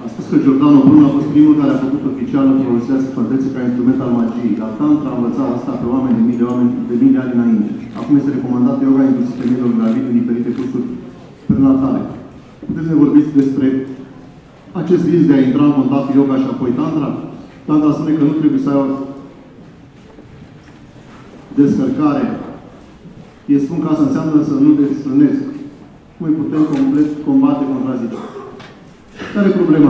A spus că Giordano Bruno a fost primul care a făcut oficial folosirea sfântății ca instrument al magiei. Dar Tantra a învățat asta pe oameni de mii de ani înainte. Acum este recomandat yoga inclusiv femeilor gravide în diferite cursuri prenatale. Puteți să ne vorbiți despre acest risc de a intra în contact yoga și apoi Tantra? Tantra spune că nu trebuie să ai o descărcare. Ei spun că asta înseamnă să nu te strânezi. Cum îi putem complet combate contrazicerea? Care e problema?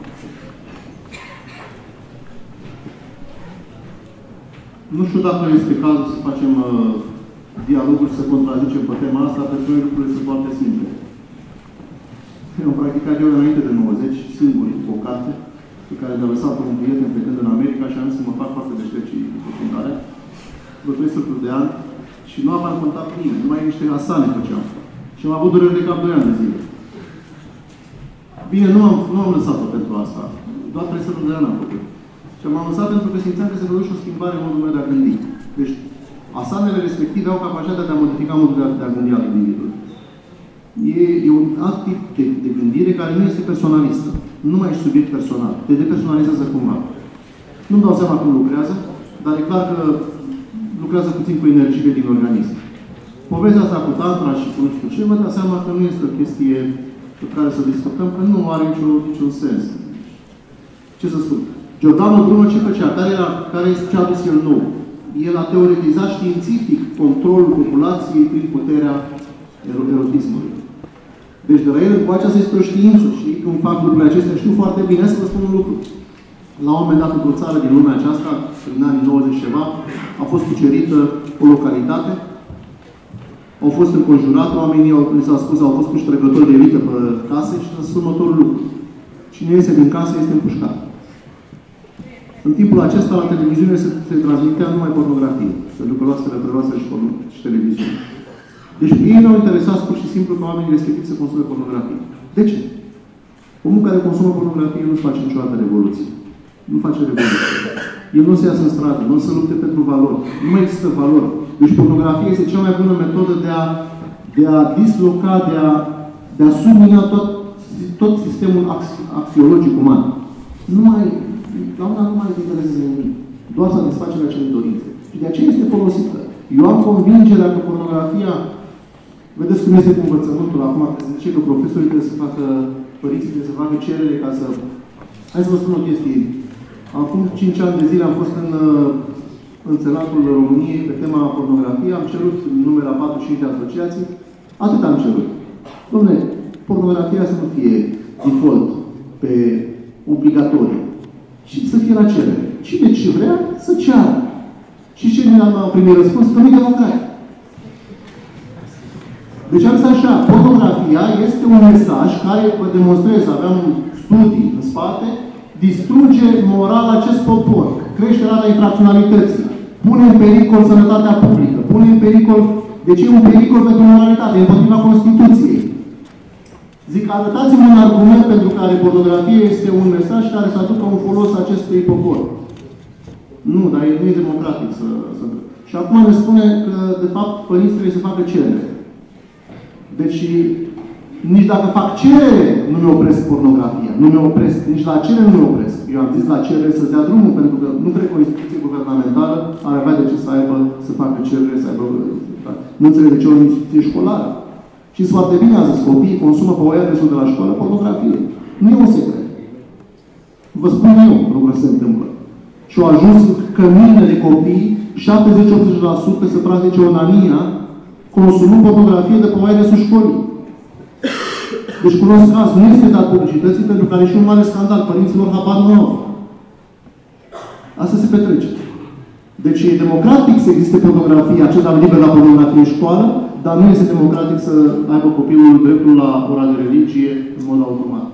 Nu știu dacă este cazul să facem dialoguri și să contrazicem pe tema asta, pentru că lucrurile sunt foarte simple. Eu am practicat eu înainte de 90, singur, cu o carte, pe care mi-a lăsat un prieten plecând în America și am zis să mă fac foarte deștept și documentare. Vreo 300 de ani și nu aveam contact cu nimeni, numai niște asane făceam. Și am avut dureri de cap 2 ani de zile. Bine, nu am lăsat-o pentru asta. Doar 300 de ani am făcut. Și am lăsat pentru că simțeam că se produce o schimbare în modul meu de a gândi. Deci, asanele respective au capacitatea de a modifica modul de a gândi al individului. E un alt tip de gândire care nu este personalistă. Nu mai ești subiect personal. Te depersonalizează cumva. Nu-mi dau seama cum lucrează, dar e clar că lucrează puțin cu energiile din organism. Povestea asta cu Tantra și cu nu știu ce, vă dați seama că nu este o chestie pe care să discutăm, că nu are niciun sens. Ce să spun? Giordano Bruno ce făcea? Care este ce a adus el nou? El a teoretizat științific controlul populației prin puterea erotismului. Deci de la el încoace asta este o știință și când fac lucrurile acestea știu foarte bine să vă spun un lucru. La un moment dat, într-o țară din lumea aceasta, prin anii 90 ceva, a fost cucerită o localitate. Au fost înconjurate, oamenii, mi s-a spus, au fost puși trecători de elită pe case și să următorul lucru. Cine iese din casă este împușcat. În timpul acesta, la televiziune se transmitea numai pornografie. Pentru că luaseră și televiziune. Deci ei nu au interesat pur și simplu ca oamenii respectivi să consume pornografie. De ce? Omul care consumă pornografie nu face niciodată revoluție. Nu face revoluție. El nu se iasă în stradă, nu se lupte pentru valori. Nu mai există valori. Deci pornografia este cea mai bună metodă de a disloca, de a submina tot sistemul axiologic uman. La una nu mai le interesează nimic. Doar satisfacerea acelei dorințe. Și de aceea este folosită. Eu am convingerea că pornografia, vedeți cum este cu învățământul acum, că se zice că profesorii trebuie să facă, părinții trebuie să facă cerere ca să... Hai să vă spun o chestie. Acum 5 ani de zile am fost în Senatul României pe tema pornografiei, am cerut numele la 45 de asociații, atât am cerut. Dom'le, pornografia să nu fie default, pe obligatorie, ci să fie la cerere. Cine ce vrea, să ceară. Și ce mi-am primit răspuns? Că nu e democrat. Deci am zis așa, pornografia este un mesaj care, vă demonstrez, aveam studii în spate, distruge moral acest popor, creșterea la infracționalității, pune în pericol sănătatea publică, pune în pericol, deci e un pericol pentru moralitate, împotriva Constituției. Zic, arătați-mi un argument pentru care pornografia este un mesaj care să aducă un folos acestui popor. Nu, dar nu e democratic să... Și acum ne spune că, de fapt, părinții trebuie să facă cerere. Deci, nici dacă fac cerere, nu mi opresc pornografia. Nu mi opresc. Nici la cerere nu mi opresc. Eu am zis la cerere să-ți dea drumul, pentru că nu cred că o instituție guvernamentală ar avea de ce să aibă, să facă cerere, să aibă... Nu înțeleg de ce o instituție școlară. Și foarte bine a zis, copiii consumă pe OR-ul de la școală pornografie. Nu e un secret. Vă spun eu lucrurile se întâmplă. Și au ajuns că mii de copii, 70-80% să practice onania, consumând pornografie de pe OR-ul școlii. Deci cunosc caz, nu este dat publicității pentru că are și un mare scandal. Părinților habar nu au. Asta se petrece. Deci e democratic să existe pornografie, acesta liber la pornografie în școală, dar nu este democratic să aibă copilul dreptul la ora de religie în mod automat.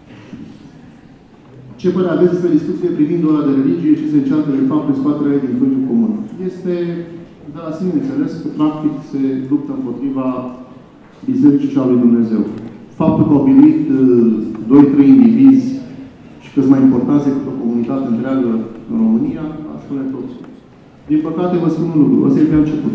Ce părere aveți despre discuție privind ora de religie și se încearcă de fapt în scoaterea ei din câmpiul comun? Este de la sine înțeles că practic se luptă împotriva Bisericii și a lui Dumnezeu. Faptul că au biruit 2-3 indivizi și că sunt mai importanți decât o comunitate întreagă în România, asta spune tot. Din păcate, vă spun un lucru. Ăsta e pe început.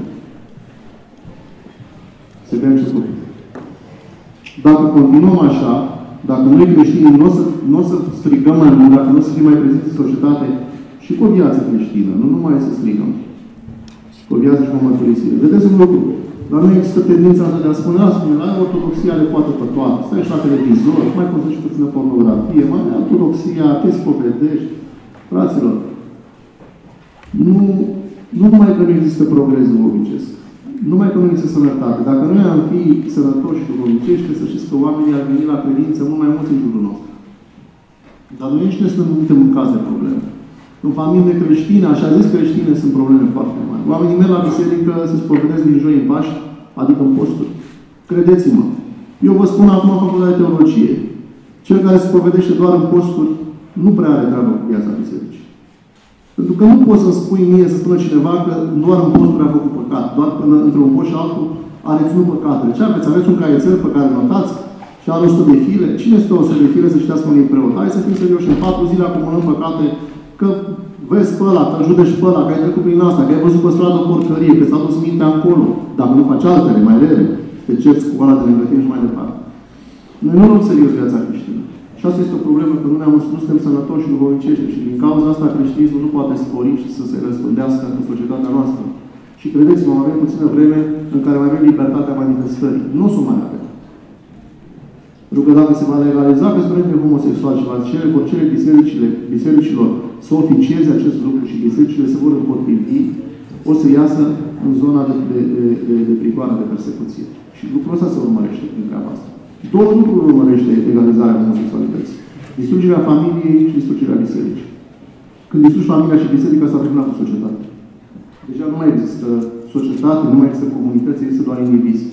Se pe început. Dacă continuăm așa, Dacă noi creștinii nu o să strigăm mai mult, dacă nu o să fim mai prezenți în societate și cu o viață creștină, nu numai să strigăm, cu o viață și cu o mărturisire. Vedeți un lucru. Dar nu există tendința asta de a spune, la ortodoxia le poate pe toate. Stai și la televizor, mai consulti puțină pornografie, mai ortodoxia, te spovedești. Fraților, nu numai că nu există progres duhovnicesc, numai că nu există sănătate. Dacă noi am fi sănătoși duhovnicești, trebuie să știți că oamenii ar veni la credință mult mai mulți în jurul nostru. Dar noi nici nu suntem în caz de probleme. În familie creștine, așa zis creștine, sunt probleme foarte mari. Oamenii merg la biserică, se spovedesc din joi în Paști, adică în posturi. Credeți-mă, eu vă spun acum în facultatea de teologie, cel care se spovedește doar în posturi, nu prea are treabă cu viața bisericii. Pentru că nu poți să-mi spui mie, să spună cineva că doar în posturi a făcut păcat. Doar până între un post și altul a reținut păcatele. Ce aveți? Aveți un caietel pe care notați și are 100 de fire? Cine stă 100 de fire să citească unui preot? Hai să fim serioși. În 4 zile acumulăm păcate, că vezi pe ăla, că judești pe ăla, că ai trecut prin asta, că ai văzut pe stradă o porcărie, că s-a dus mintea acolo. Dacă nu faci altele, mai rele, te cerți cu ăla de negătini și mai departe. Noi nu luăm serios viața creștină. Și asta este o problemă, că nu suntem sănătoși și duhovnicești. Și din cauza asta creștinismul nu poate spori și să se răspândească în societatea noastră. Și credeți-mă, avem puțină vreme în care mai avem libertatea manifestării. Nu o să mai avem. Pentru că dacă se va legaliza căsătorile homosexuale și va cere bisericilor să oficieze acest lucru și bisericile se vor împotrivi, o să iasă în zona de prigoană, de persecuție. Și lucrul ăsta se urmărește prin treaba asta. Două lucruri urmărește legalizarea homosexualității. Distrugerea familiei și distrugerea bisericii. Când distrugi familia și biserica, s-a terminat cu societatea. Deja nu mai există societate, nu mai există comunități, există doar indivizi.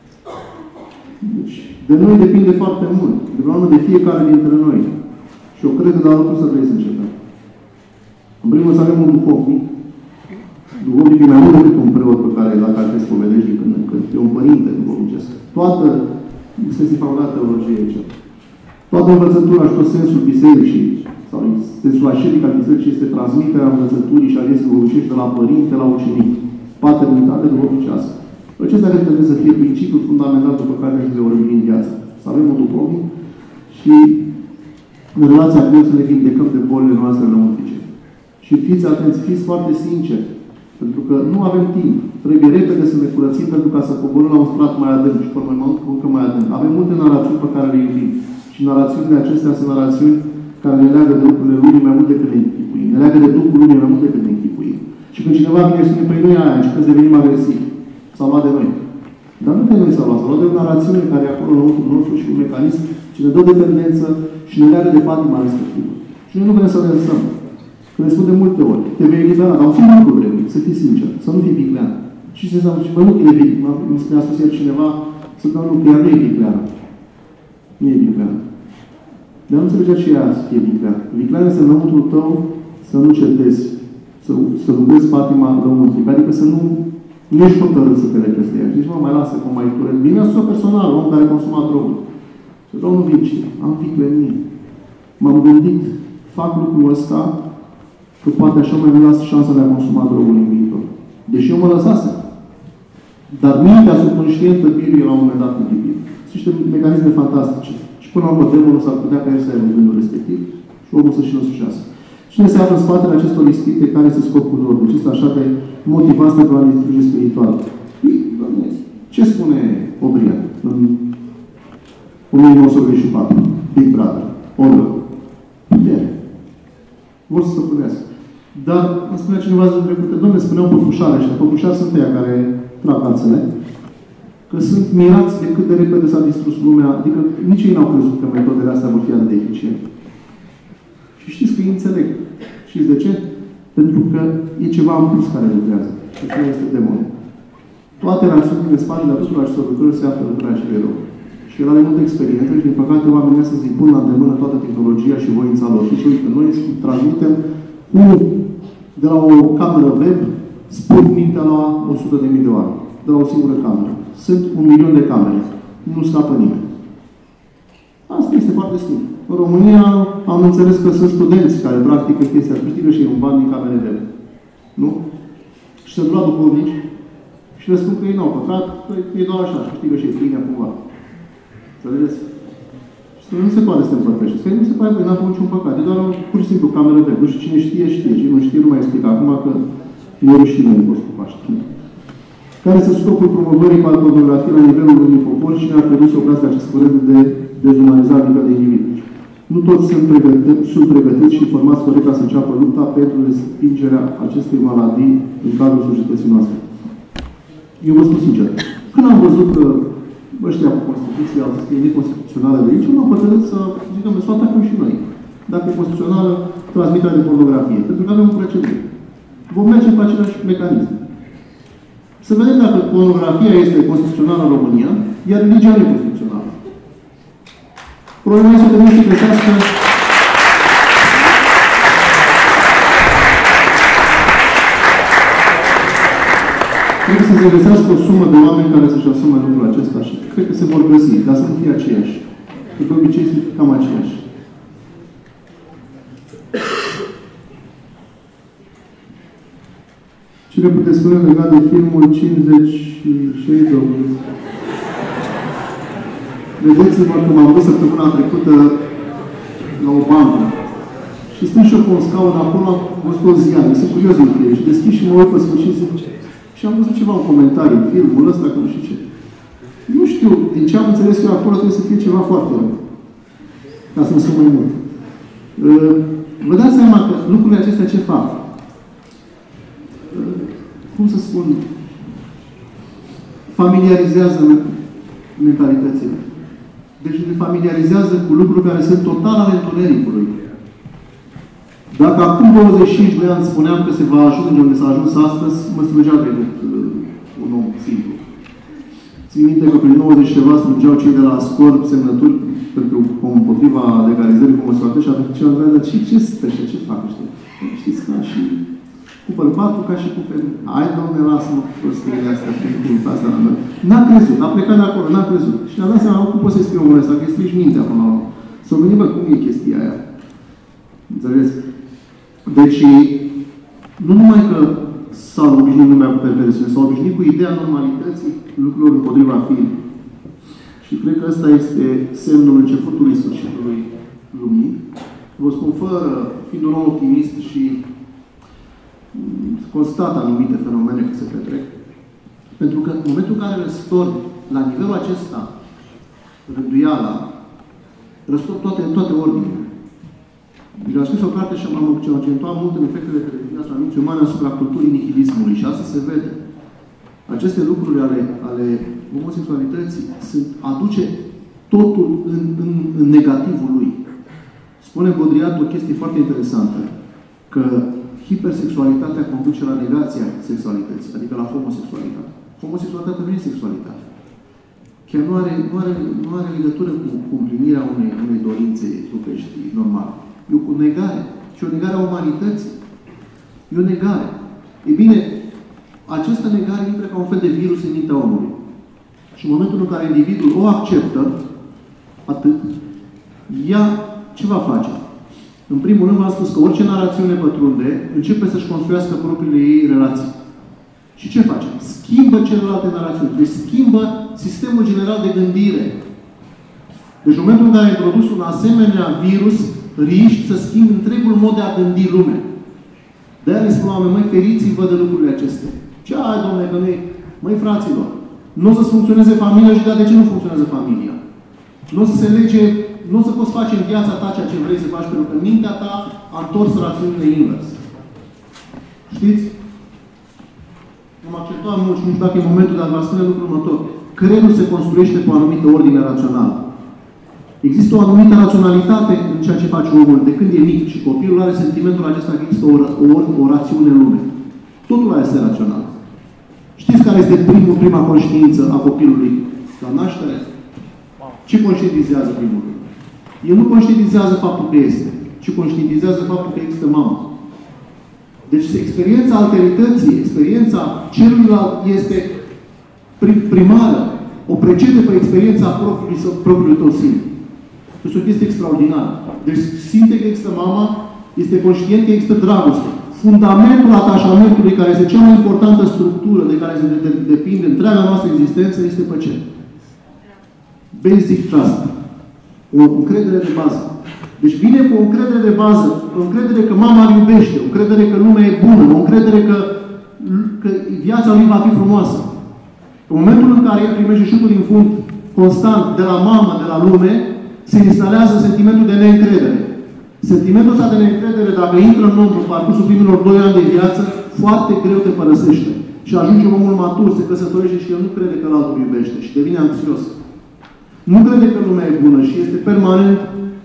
Deci, de noi depinde foarte mult. De fiecare dintre noi. Și eu cred că de la lucrul ăsta trebuie să începem. În primul rând să avem un duhovnic. Duhovnic e mai mult decât un preot pe care, la care te spovedești din când în când. E un părinte duhovnicesc. Toată, este facultatea teologiei aici. Toată învățătura și tot sensul bisericii, sau sensul așeric al bisericii, este transmiterea învățăturii și a vieții duhovnicești de la părinte la ucenic. Paternitate duhovnicească. Acesta trebuie să fie principiul fundamental după care ne vorbim în viață. Să avem un duhovnic și în relația cu el să ne vindecăm de bolile noastre lăuntrice. Și fiți atenți, fiți foarte sinceri. Pentru că nu avem timp. Trebuie repede să ne curățim pentru ca să coborâm la un strat mai adânc și până încă mai adânc. Avem multe narațiuni pe care le iubim. Și narațiunile acestea sunt narațiuni care ne leagă de lucrurile lumii mai mult decât ne închipuim. Ne leagă de Duhul lumii mai mult decât ne închipuim. Și când cineva vine și spune, păi nu e aia, și când devenim agresivi. S-a luat de noi. Dar nu de noi s-a luat de o narațiune care e acolo în lăuntru nostru și un mecanism ce ne dă dependență și ne leagă de patima respectivă. Și noi nu vrem să ne lăsăm. Că ne spun de multe ori, te vei elibera, dar un singur lucru vrem, să fii sincer, să nu fii viclean. Și ce înseamnă? Și bă, nu că e viclean. Mi-a spus ieri cineva să dau lucru, ea nu e viclean. Nu e viclean. Dar nu înțelegea ce ea să fie viclean. Viclean este înăuntrul tău să nu cedezi, să rugezi patima lăuntrică. Adică să nu ești hotărât să te lepezi de ea. Nici mă mai lasă cum mai curent. Bine, a spus personal, om care consuma droguri. Și Domnul Vinci, am viclenit. M-am gândit, fac lucrul ăsta, că poate așa mai las șansa de a consuma droguri în viitor. Deși eu mă lăsasem. Dar mintea subconștientă biruie la un moment dat în Biblie. Sunt niște mecanisme fantastice. Și până la urmă, demonul s-ar putea ca el să aibă gândul respectiv și omul să-și însușească. Cine se află în spatele acestor ispite, care este scopul lor? Deci este așa de motivat pentru a distruge spiritual. Ce spune O'Brien în 1984? Big Brother. Orwell. Putere. Vor să stăpânească. Dar îmi spunea cineva zilele trecute, dom'le, spuneau păpușare ăștia. Păpușari sunt ăia care trag cațele. Că sunt mirați de cât de repede s-a distrus lumea. Adică nici ei n-au crezut că metodele astea vor fi atât de eficiente. Și știți că ei înțeleg. Știți de ce? Pentru că e ceva în plus care lucrează. Și nu este demonul. Toate rațiunile în spatele tuturor acestor lucruri se află lucrarea celui rău. Și el are multă experiență și, din păcate, oamenii ăsta se impun la îndemână toată tehnologia și voința lor. Și uite, noi transmitem de la o cameră web, spun mintea la 100.000 de oameni. De la o singură cameră. Sunt 1.000.000 de camere. Nu scapă nimeni. Asta este foarte simplu. În România am înțeles că sunt studenți care practică chestia, câștigă și un ban din camere web. Nu? Și se duc la duhovnici și le spun că ei n-au păcat, că e doar așa, câștigă și ei plinea cumva. Înțelegeți? Și Nu se poate să te împărtășești. Nu se poate, n-a făcut niciun păcat. E doar pur și simplu cameră de nu știu cine știe, știe. Cine nu știe, nu mai explic acum că e rușine în postul Paște. Care este scopul promovării pornografiei la nivelul unui popor și ne-a produs ocazia acest curent de dezumanizare la nivel de individ. Nu toți sunt pregătiți și formați corect ca să înceapă lupta pentru respingerea acestei maladii în cadrul societății noastre. Eu vă spun sincer, când am văzut că ăștia cu Constituția au zis că e neconstituțională de aici, m-am hotărât să zicem, să o atacăm și noi. Dacă e constituțională, transmiterea de pornografie. Pentru că avem un procedură. Vom merge pe același mecanism. Să vedem dacă pornografia este constituțională în România, iar religia nu e constituțională. Problema este că nu se găsească trebuie să se găsească o sumă de oameni care să-și asume lucrul acesta și cred că se vor găsi, dar să nu fie aceiași. Că de obicei sunt cam aceiași. Ce ne puteți spune legat de filmul 50 și Shade of... Vedeți-vă că m-am dus săptămâna trecută la o bancă și stând și eu pe un scaun acolo, am văzut o ziară, sunt curios în film și deschid și mă uit pe sfârșit și am văzut ceva în comentarii, filmul ăsta, că nu știu ce. Nu știu, din ce am înțeles eu acolo, trebuie să fie ceva foarte rău. Ca să nu spun mai mult. Vă dați seama că lucrurile acestea ce fac? Cum să spun? Familiarizează mentalitățile. Deci ne familiarizează cu lucruri care sunt total ale întunericului. Dacă acum 25 de ani spuneam că se va ajunge unde s-a ajuns astăzi, mă strângea de gând un om simplu. Țin minte că prin 90 ceva strângeau cei de la Scorp semnături pentru împotriva legalizării homosexualității și atunci am zis, dar ce spune, ce fac ăștia? Știți, ca și cu bărbatul, ca și cu femeie. Hai, Doamne, lasă-mă cu prostiile astea, cu asta la noi. N-a crezut, a plecat de acolo, n-a crezut. Și ne-a dat seama, cum poți să-i scrii omul ăsta, că îi strici mintea până la urmă. Să gândim, bă, cum e chestia aia. Înțelegeți? Deci, nu numai că s-a obișnuit lumea cu perversiune, s-a obișnuit cu ideea normalității lucrurilor împotriva firii. Și cred că ăsta este semnul începutului sfârșitului lumii. Vă spun, fără, fiind un om optimist și constat anumite fenomene care se petrec. Pentru că în momentul în care răstorni la nivelul acesta rânduiala, răstorni toate ordinele. Deci am scris o carte și m-am accentuat mult în efectele televiziunii asupra minții umane asupra culturii nihilismului. Și asta se vede. Aceste lucruri ale homosexualității aduce totul în negativul lui. Spune Baudrillard o chestie foarte interesantă. Că hipersexualitatea conduce la negația sexualității, adică la homosexualitate. Homosexualitatea nu e sexualitate. Chiar nu are legătură cu împlinirea unei dorințe trupești normale. E cu negare. Și o negare a umanității. E o negare. E bine, această negare intră ca un fel de virus în mintea omului. Și în momentul în care individul o acceptă, atât, ea ce va face? În primul rând, v-am spus că orice narațiune pătrunde, începe să-și construiască propriile ei relații. Și ce face? Schimbă celelalte narațiuni. Deci schimbă sistemul general de gândire. Deci în momentul în care ai introdus un asemenea virus, riști să schimbi întregul mod de a gândi lumea. De-aia le spun oameni, măi, feriți-vă de lucrurile acestea. Ce ai, domnule, că noi, măi, fraților, nu o să-ți funcționeze familia și de ce nu funcționează familia? Nu o să se lege, nu o să poți face în viața ta ceea ce vrei să faci, pentru că mintea ta a întors rațiunile invers. Știți? M-am acceptat mult și nu știu dacă e momentul, dar vă spune lucrul următor. Creierul se construiește pe o anumită ordine rațională. Există o anumită raționalitate în ceea ce face omul de când e mic și copilul are sentimentul acesta că există o rațiune în lume. Totul este rațional. Știți care este prima conștiință a copilului la naștere? Ce conștientizează primul rând? El nu conștientizează faptul că este, ci conștientizează faptul că există mamă. Deci experiența alterității, experiența celuilalt este primară. O precede pe experiența propriului tău sine. Este o chestie extraordinară. Deci simte că există mama, este conștient că există dragoste. Fundamentul atașamentului, care este cea mai importantă structură de care se depinde întreaga noastră existență, este pe ce? Basic trust. O încredere de bază. Deci vine cu o încredere de bază, o încredere că mama îl iubește, o încredere că lumea e bună, o încredere că viața lui va fi frumoasă. În momentul în care el primește șutul din fund constant de la mamă, de la lume, se instalează sentimentul de neîncredere. Sentimentul ăsta de neîncredere, dacă intră în om în parcursul primilor 2 ani de viață, foarte greu te părăsește. Și ajunge omul matur, se căsătorește și el nu crede că altul iubește și devine anxios. Nu crede că lumea e bună și este permanent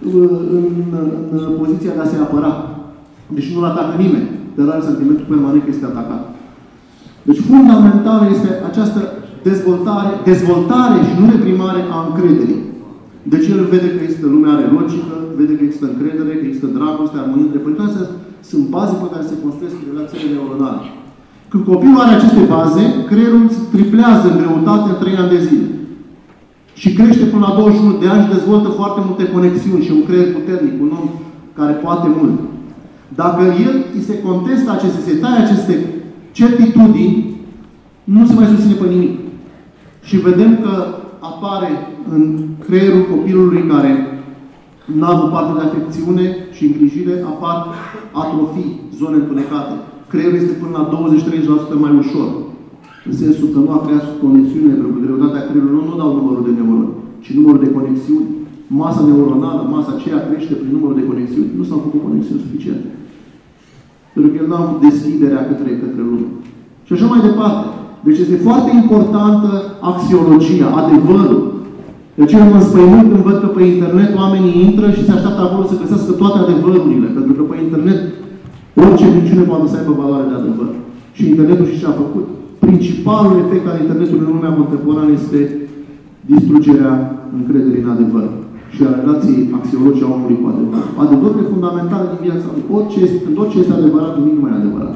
în poziția de a se apăra. Deci nu-l atacă nimeni, dar are sentimentul permanent că este atacat. Deci fundamentală este această dezvoltare și nu reprimare a încrederii. Deci el vede că există lumea are logică, vede că există încredere, că există dragoste, armonie. De păi astea sunt baze pe care se construiesc relațiile neuronale. Când copilul are aceste baze, creierul se triplează în greutate în 3 ani de zile. Și crește până la 21 de ani și dezvoltă foarte multe conexiuni și un creier puternic, un om care poate mult. Dacă el îi se contestă se taie aceste certitudini, nu se mai susține pe nimic. Și vedem că apare în creierul copilului care n-a avut parte de afecțiune și îngrijire, apar atrofii, zone întunecate. Creierul este până la 20-30% mai ușor. În sensul că nu a creat conexiunile, pentru că greutatea creierului nu dau numărul de neuroni, ci numărul de conexiuni. Masa neuronală, masa aceea crește prin numărul de conexiuni. Nu s-au făcut conexiuni suficiente. Pentru că el n-a avut deschiderea către lume. Și așa mai departe. Deci este foarte importantă axiologia, adevărul. Deci eu mă înspăimânt când văd că pe internet oamenii intră și se așteaptă acolo să găsească toate adevărurile. Pentru că pe internet orice minciună poate să aibă valoare de adevăr. Și internetul și ce a făcut. Principalul efect al internetului în lumea contemporană este distrugerea încrederii în adevăr și a relației axiologice a omului cu adevăr. Adevărul e fundamental din viața lui. Când orice este adevărat, nimic nu mai e adevărat.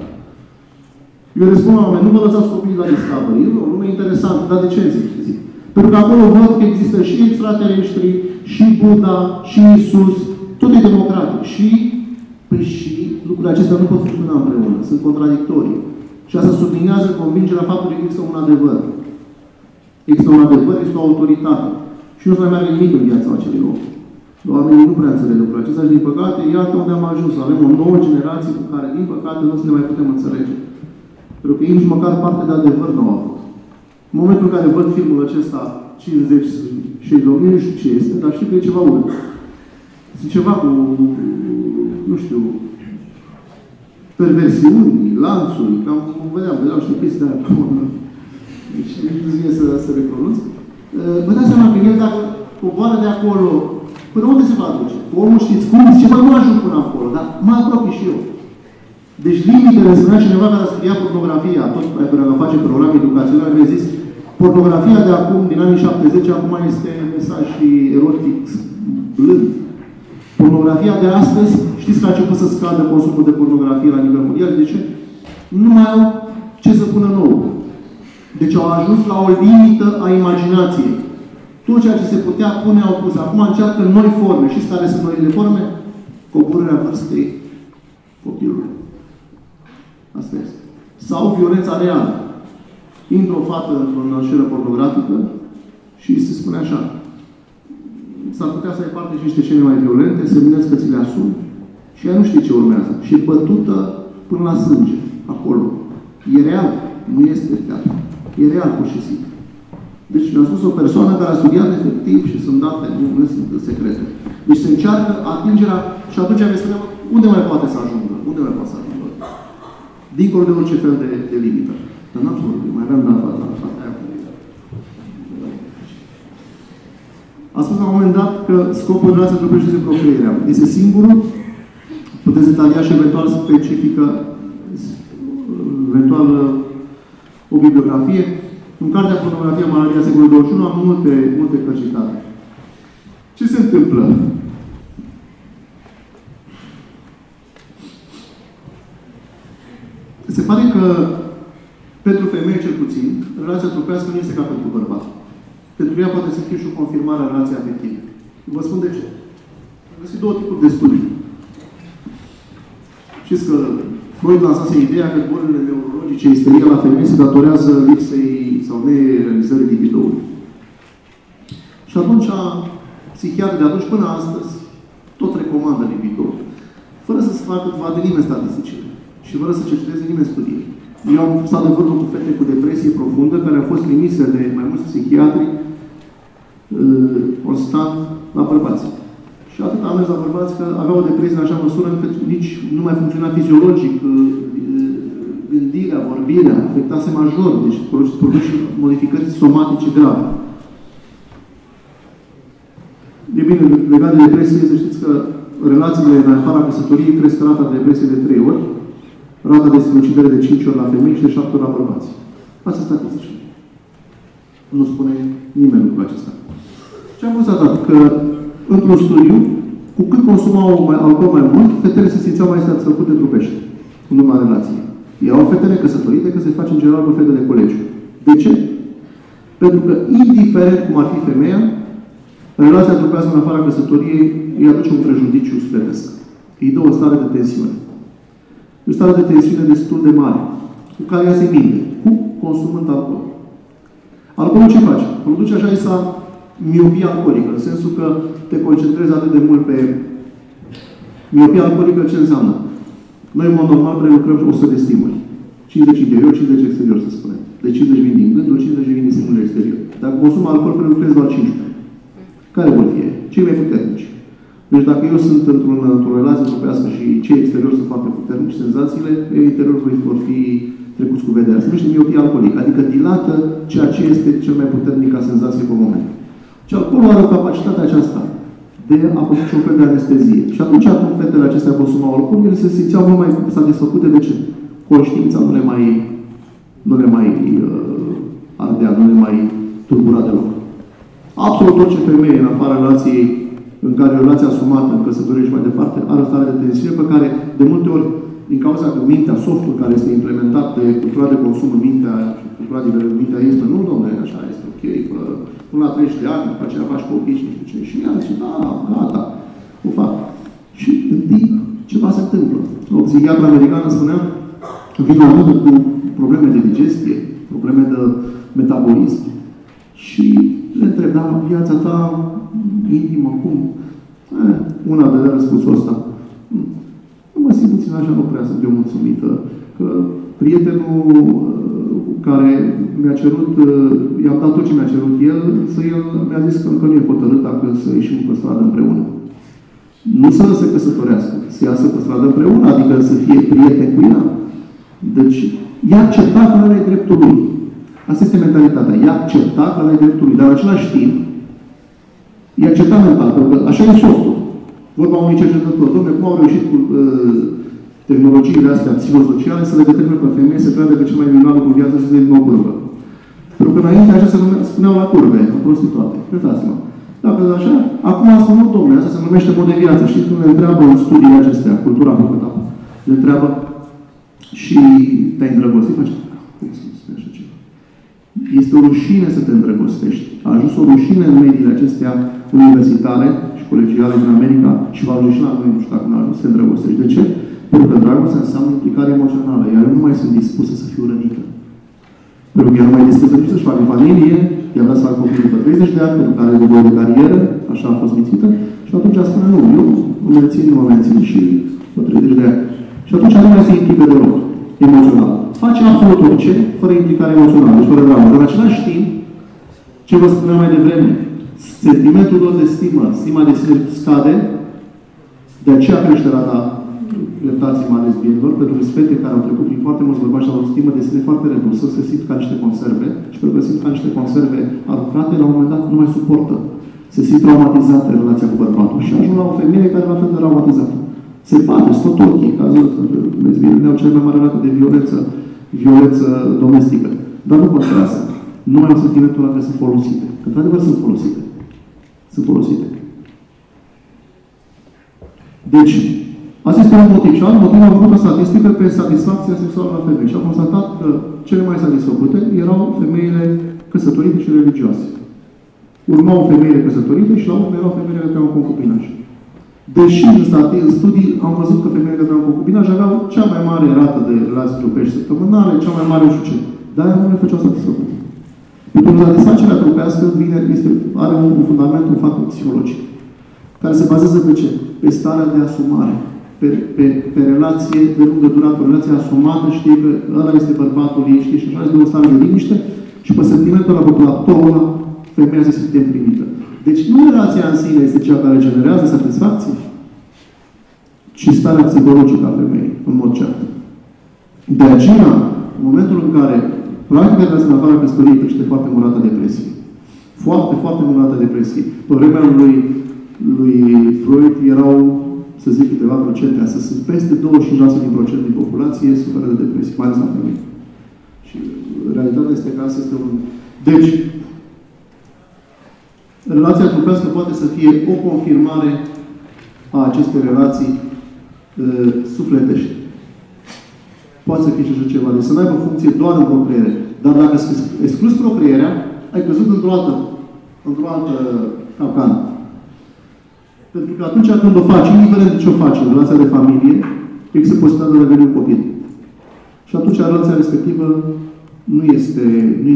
Eu răspund la oameni, nu vă lăsați copiii la Discovery. E o lume interesantă, dar de ce zic? Pentru că acolo văd că există și extraterestri, și Buddha, și Isus, tot e democratic. Și lucrurile acestea nu pot funcționa împreună, sunt contradictorii. Și asta sublinează convingerea faptului că există un adevăr. Există un adevăr, există o autoritate. Și nu se mai meargă nimic în viața acelui om. Oamenii nu prea înțeleg lucrurile acestea și, din păcate, iată unde am ajuns. Avem o nouă generație cu care, din păcate, nu se ne mai putem înțelege. Pentru că ei nici măcar parte de adevăr nu au avut. În momentul în care văd filmul acesta 50 și nu știu ce este, dar știu că e ceva urât. Sunt ceva cu, nu știu, perversiuni, lanțuri, cam vedeam și chestii de aia. Deci nu vine să le pronunț. Vă dați seama că el, dacă coboară de acolo, până unde se va duce? Omul știți cum? Zice, bă, nu ajung până acolo, dar mă apropii și eu. Deci limitele, spunea cineva care a studiat pornografia, tot care face program educațional, mi-a zis, pornografia de acum, din anii 70, acum este mesaj și erotic blând. Pornografia de astăzi, știți că a început să scadă consumul de pornografie la nivel mondial? De ce? Nu mai au ce să pună nou. Deci au ajuns la o limită a imaginației. Tot ceea ce se putea pune au pus. Acum încearcă noi forme. Știți care sunt noile forme? Coborârea vârstei copilului. Asta este. Sau violența reală. Intră o fată într-o scenă pornografică și se spune așa. S-ar putea să ai parte și niște scene mai violente, să vedeți că ți le asumi și ea nu știe ce urmează. Și e bătută până la sânge. Acolo. E real. Nu este teatru. E real, pur și simplu. Deci mi-a spus o persoană care a studiat efectiv și sunt date, nu sunt secrete. Deci se încearcă atingerea și atunci mi spune, unde mai poate să ajungă? Unde mai poate să ajungă? Dincolo de orice fel de limită. Dar n-am spus, mai aveam dat fața aia. A spus la un moment dat că scopul relației trupește este procrearea. Este singurul, puteți detalia și eventual specifică, eventual o bibliografie. În cartea Pornografia, Maladia secolului 21 am multe căcitate. Ce se întâmplă? Se pare că pentru femeie, cel puțin, relația trupească nu este ca pentru bărbat. Pentru ea poate să fie și o confirmare a relației afective. Vă spun de ce. Am găsit 2 tipuri de studii. Știți că Freud lansase ideea că bolile neurologice, isteria la femei se datorează lipsei sau nerealizării libidoului. Și atunci psihiatri de atunci până astăzi tot recomandă lipitorul. Fără să se facă vadă nimeni statisticile și fără să cerceteze nimeni studii. Eu am stat de vorbă cu fete cu depresie profundă care au fost trimise de mai mulți psihiatri constant la bărbați. Și atât am mers la bărbați că aveau o depresie în așa măsură încât nici nu mai funcționa fiziologic, gândirea, vorbirea, afectase major, deci produce modificări somatice grave. E bine, legat de depresie, să știți că relațiile în afara căsătoriei cresc rata de depresie de 3 ori, rata de sinucidere de 5 ori la femei și de 7 ori la bărbați. Asta statistici. Nu spune nimeni lucrul acesta. Ce am constatat? Că într-un studiu, cu cât consumau alcool mai mult, fetele se simțeau mai satisfăcute trupește în urma relației. Erau fete necăsătorite, că se face în general cu fete de colegiu. De ce? Pentru că, indiferent cum ar fi femeia, relația trupească în afara căsătoriei îi aduce un prejudiciu sufletesc. Îi dă o stare de tensiune. O stare de tensiune destul de mare, cu care ea se minte, cu consumând alcool. Alcoolul ce face? Produce așa isa miopie alcoolică, în sensul că te concentrezi atât de mult pe miopie alcoolică. Ce înseamnă? Noi, în mod normal, prelucrăm 100 de stimuli. 50 interior, 50 exterior, să spunem. De 50 vin din gânduri, 50 vin din stimuli exterior. Dacă consum alcool, prelucrezi doar 15. Care vor fi? Cei mai puternici. Deci dacă eu sunt într-o relație trupească și cei exteriori sunt foarte puternici, senzațiile interior vor fi trecuți cu vederea. Se numește miopie alcoolică, adică dilată ceea ce este cel mai puternic ca senzație pe moment. Și alcoolul are capacitatea aceasta de a produce un fel de anestezie. Și atunci când fetele acestea consumau alcool, ele se simțeau mult mai satisfăcute. De ce? Conștiința nu le mai ardea, nu le mai turbura deloc. Absolut orice femeie în afara relației, în care o relație asumată, în căsătorie și mai departe, are o stare de tensiune pe care, de multe ori, din cauza că mintea, softul care este implementat de cultura de consum în mintea și cultura de mintea este, nu, domnule, așa este ok, până la 30 de ani, după aceea faci copii și nu știu ce. Și ea zice, da, gata, o fac. Și în timp, ceva se întâmplă. O psihiatră americană spunea, vin la mână cu probleme de digestie, probleme de metabolism. Și le întreb, da, viața ta intimă, cum? Una de răspunsul ăsta. Nu mă simt puțin așa, nu prea sunt eu mulțumită. Că prietenul care mi-a cerut, i-am dat tot ce mi-a cerut el, el mi-a zis că încă nu e hotărât dacă să ieșim pe stradă împreună. Nu să se căsătorească, să iasă pe stradă împreună, adică să fie prieten cu ea. Deci, i-a acceptat că ăla e dreptul lui. Asta este mentalitatea. I-a acceptat că ăla e dreptul lui. Dar în același timp, i-a acceptat mental, pentru că așa e softul. Vorba unui cercetător. Dom'le, cum au reușit cu tehnologiile astea psihosociale să le determine pe femeie să creadă că cel mai minunat lucru în viață să se dea o curvă. Pentru că înainte așa se spuneau la curve, în prostituate. Cretați-mă. Dacă așa, acum spun, nu, dom'le, asta se numește mod de viață. Știți când le întreabă în studiile acestea, cultura populară, le întreabă și te-ai îndrăgostit? Face, cum să spune așa ceva? Este o rușine să te îndrăgostești. A ajuns o rușine în mediile acestea universitare și colegiale din America și va ajunge și la noi, nu știu dacă nu a ajuns să te îndrăgostești. De ce? Pentru că dragostea înseamnă implicare emoțională, iar eu nu mai sunt dispusă să fiu rănită. Pentru că ea nu mai e dispusă nici să-și facă familie, ea vrea să facă copii după 30 de ani, pentru că are nevoie de carieră, așa a fost mințită, și atunci a spune, nu, eu mă mențin și după 30 de ani. Și atunci nu mai se implică deloc emoțional. Face absolut orice, fără implicare emoțională, deci fără dragoste. În același timp, ce vă spuneam mai devreme, sentimentul lor de stimă, stima de sine scade, de aceea crește rata leptații mai ales bienilor, pentru că fete care au trecut prin foarte mulți bărbați și au o stimă de sine foarte redusă, se simt ca niște conserve și pentru că se simt ca niște conserve aruncate, la un moment dat nu mai suportă. Se simt traumatizate în relația cu bărbatul și ajung la o femeie care la fel de traumatizată. Se bate, scot ochii, cazul lesbienele au cele mai mare rată de violență domestică. Dar nu contează. Nu mai au sentimentul ăla că sunt folosite. Că într-adevăr sunt folosite. Sunt folosite. Deci, asta este un motiv. Și alt motiv a făcut o statistică pe satisfacția sexuală la femei. Și a constatat că cele mai satisfăcute erau femeile căsătorite și religioase. Urmau femeile căsătorite și la urmă erau femeile care aveau concubinaj. Deși în studii am văzut că femeile care aveau concubinaj aveau cea mai mare rată de relații trupești săptămânale, cea mai mare nu știu ce. Dar ea nu le făceau satisfăcute. Pentru că satisfacerea trupească are un fundament, un factor psihologic. care se bazează pe ce? Pe starea de asumare. Pe relație de lungă durată, o relație asumată, știe că ăla este bărbatul ei, știe, și așa este o stare de liniște și pe sentimentul ăla, pe platoul ăla, femeia se simte împlinită. Deci nu relația în sine este cea care generează satisfacție, ci starea psihologică a femeii, în mod cert. De aceea, în momentul în care practica de asemenea căsătoriei crește foarte mult rata depresiei. Foarte, foarte mult rata depresiei. Pe vremea lui Freud erau, să zic, câteva procente, astăzi sunt peste 25% din populație suferă de depresie, mai ales la femei. Și realitatea este că asta este un... Deci, relația trupească poate să fie o confirmare a acestei relații sufletești. Poate să fie și așa ceva. Deci să nu aibă funcție doar în procreere. Dar dacă exclus procreerea, ai căzut într-o altă capcană. Pentru că atunci când o faci, indiferent de ce o faci în relația de familie, există posibilitatea de a deveni un copil. Și atunci relația respectivă nu este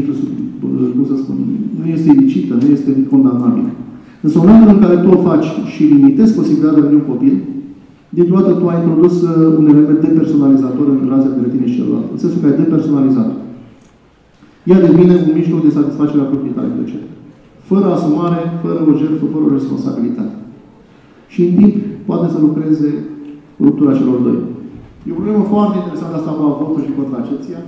ilicită, nu este condamnabilă. Însă în momentul în care tu o faci și limitezi posibilitatea de a deveni un copil, dintr-o dată tu ai introdus un element depersonalizator în relația dintre tine și celălalt. În sensul că ai depersonalizat. Ea devine un mijloc de satisfacere a proprietății. De ce? Fără asumare, fără o jertfă, fără o responsabilitate. Și în timp poate să lucreze ruptura celor doi. E o problemă foarte interesantă asta cu avortul și contracepția.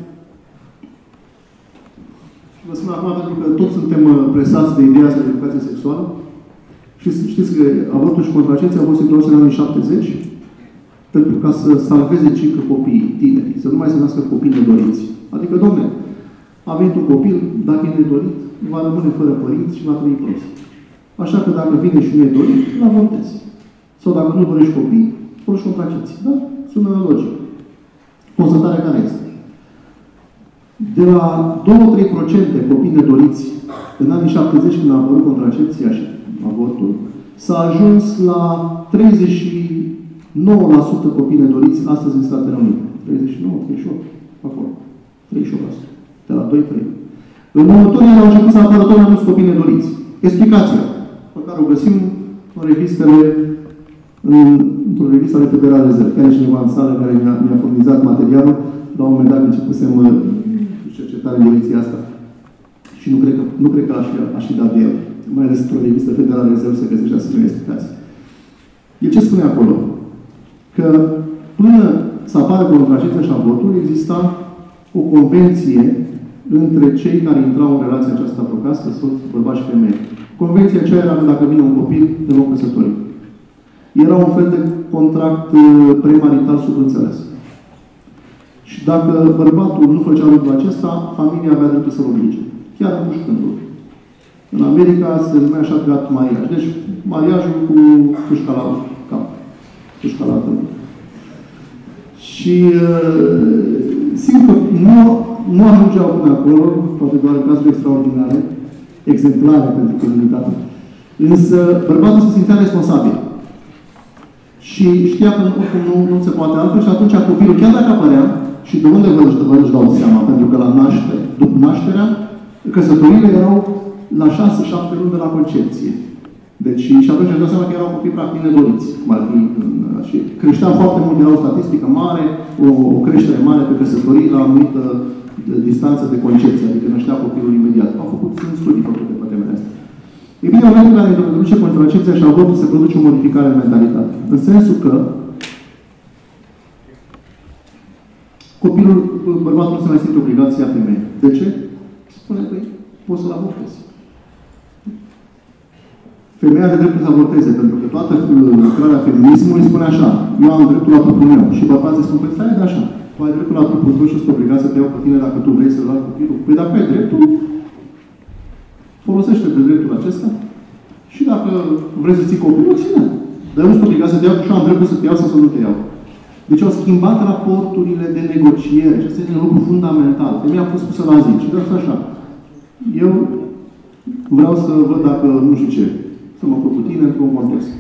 Și vă spun acum pentru că toți suntem presați de ideea asta de educație sexuală. Și știți că avortul și contracepția au fost introduse în anii 70 pentru ca să salveze cică copiii tineri, să nu mai se nască copii nedoriți. Adică, domne, a venit un copil, dacă e nedorit, va rămâne fără părinți și va trăi prost. Așa că dacă vine și nu e dorit, îl avortezi. Sau dacă nu dorești copii, folosi contracepție. Da? Sună logic. Constatarea care este? De la 2-3% copii nedoriți în anii 70, când a apărut contracepția și avortul, s-a ajuns la 39% copii nedoriți astăzi în Statele Unite. 39, 38, acolo. 38%. De la 2-3. În următorii ani au început să apară tot mai mulți copii nedoriți. Explicația pe care o găsim în revistele, într-o revistă ale Federal Rezerv. Chiar e cineva în sală care mi-a furnizat materialul, la un moment dat începusem cercetare în direcția asta. Și nu cred că aș fi dat de el. Mai ales într-o revistă Federal Rezerv se găsește asemenea explicații. El ce spune acolo? Că până să apară contracepția și avortul, exista o convenție între cei care intrau în relația aceasta procrească, soț, bărbat și femeie. Convenția aceea era că dacă vine un copil, te vom căsători. Era un fel de contract premarital subînțeles. Și dacă bărbatul nu făcea lucrul acesta, familia avea dreptul să-l oblige. Chiar împușcându-l. În America se numea așa creat mariaj. Deci, mariajul cu pușca la cap. Pușca la tâmplă. Și sigur că nu ajungeau până acolo, poate doar în cazuri extraordinare, exemplare pentru comunitate. Însă bărbatul se simțea responsabil. Și știa că oricum nu se poate altfel și atunci copilul, chiar dacă apărea, și de unde vă își dau seama, pentru că la naștere, după nașterea, căsătoriile erau la 6-7 luni de la concepție. Deci, și atunci își dau seama că erau copii practic nedoriți, cum ar fi. Și creștea foarte mult, era o statistică mare, o creștere mare pe căsătorii la anumită distanță de concepție, adică năștea copilul imediat. Au făcut studii făcute pe temele astea. E bine, în momentul în care introduce contracepția și avortul, se produce o modificare în mentalitate. În sensul că copilul, bărbatul nu se mai simte obligația femeii. De ce? Spune că poți să-l avortezi. Femeia are dreptul să avorteze, pentru că toată lucrarea feminismului spune așa: eu am dreptul la trupul meu. Și bărbații spun: păi stai de așa. Tu ai dreptul la trupul tău și este obligația să te iau pe tine dacă tu vrei să-l lași copilul. Păi dacă ai dreptul, folosește de dreptul acesta și dacă vrei să ții copilul, ține. Dar nu sunt obligat să te iau, și am dreptul să te iau sau să nu te iau. Deci au schimbat raporturile de negociere și asta este un lucru fundamental. Femeia a fost pusă la zi și de asta așa. Eu vreau să văd dacă nu știu ce. Să mă apuc cu tine într-un context.